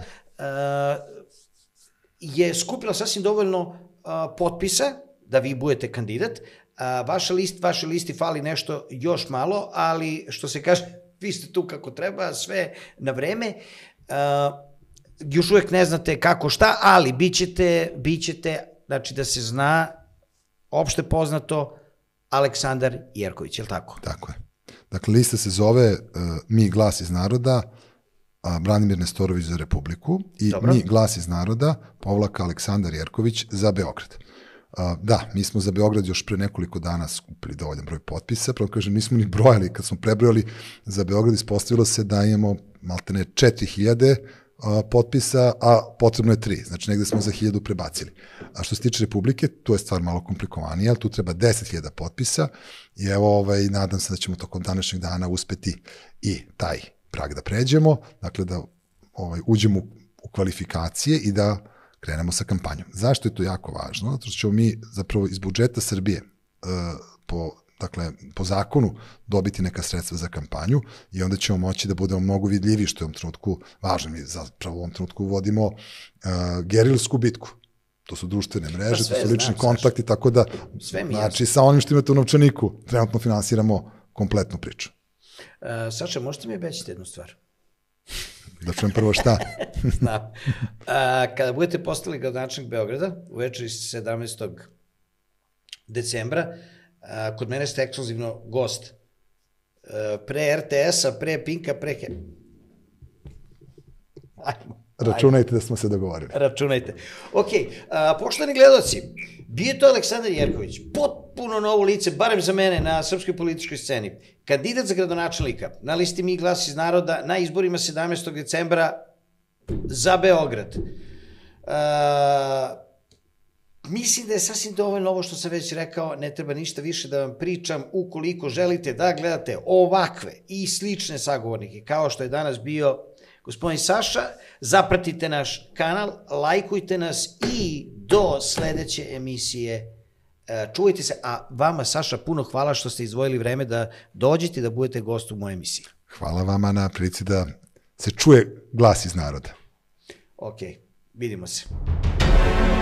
je skupila sasvim dovoljno potpisa da vi budete kandidat. Vašoj listi fali nešto još malo, ali što se kaže, vi ste tu kako treba, sve na vreme. Još uvek ne znate kako šta, ali bit ćete, znači da se zna, opšte poznato, Aleksandar Jerković, je li tako? Tako je. Dakle, lista se zove Mi glas iz naroda, Branimir Nestorović za Republiku i Mi glas iz naroda, / Aleksandar Jerković za Beograd. Da, mi smo za Beograd još pre nekoliko dana skupili dovoljan broj potpisa, pravo kažem, nismo ni brojali, kad smo prebrojali za Beograd, ispostavilo se da imamo maltene 4000 potpisa, a potrebno je 3, znači negde smo za 1000 prebacili. A što se tiče Republike, tu je stvar malo komplikovanija, ali tu treba 10.000 potpisa i evo, nadam se da ćemo tokom današnjeg dana uspeti i taj prag da pređemo, dakle da uđemo u kvalifikacije i da krenemo sa kampanjom. Zašto je to jako važno? Zato što ćemo mi zapravo iz budžeta Srbije po zakonu dobiti neka sredstva za kampanju i onda ćemo moći da budemo mnogo vidljiviji, što je u ovom trenutku važno. Mi zapravo u ovom trenutku vodimo gerilsku bitku. To su društvene mreže, to su lični kontakti, tako da znači sa onim što imate u novčaniku trenutno finansiramo kompletnu priču. Saša, možete mi obećati jednu stvar? Da čujem prvo šta? Znam. Kada budete postali gradonačelnik Beograda, u večeri 17. decembra, kod mene ste ekskluzivno gost. Pre RTS-a, pre Pinka, pre... Računajte da smo se dogovorili. Računajte. Ok, poštovani gledoci, bio je to Aleksandar Jerković, potpuno novo lice, barem za mene, na srpskoj političkoj sceni. Kandidat za gradonačelnika na listi Mi glas iz naroda na izborima 17. decembra za Beograd. Mislim da je sasvim dovoljno ovo što sam već rekao, ne treba ništa više da vam pričam. Ukoliko želite da gledate ovakve i slične sagovornike, kao što je danas bio gospodin Saša, zapratite naš kanal, lajkujte nas i do sledeće emisije čuvajte se. A vama, Saša, puno hvala što ste izdvojili vreme da dođete i da budete gost u mojoj emisiji. Hvala vama na prilici da se čuje glas iz naroda. Ok, vidimo se.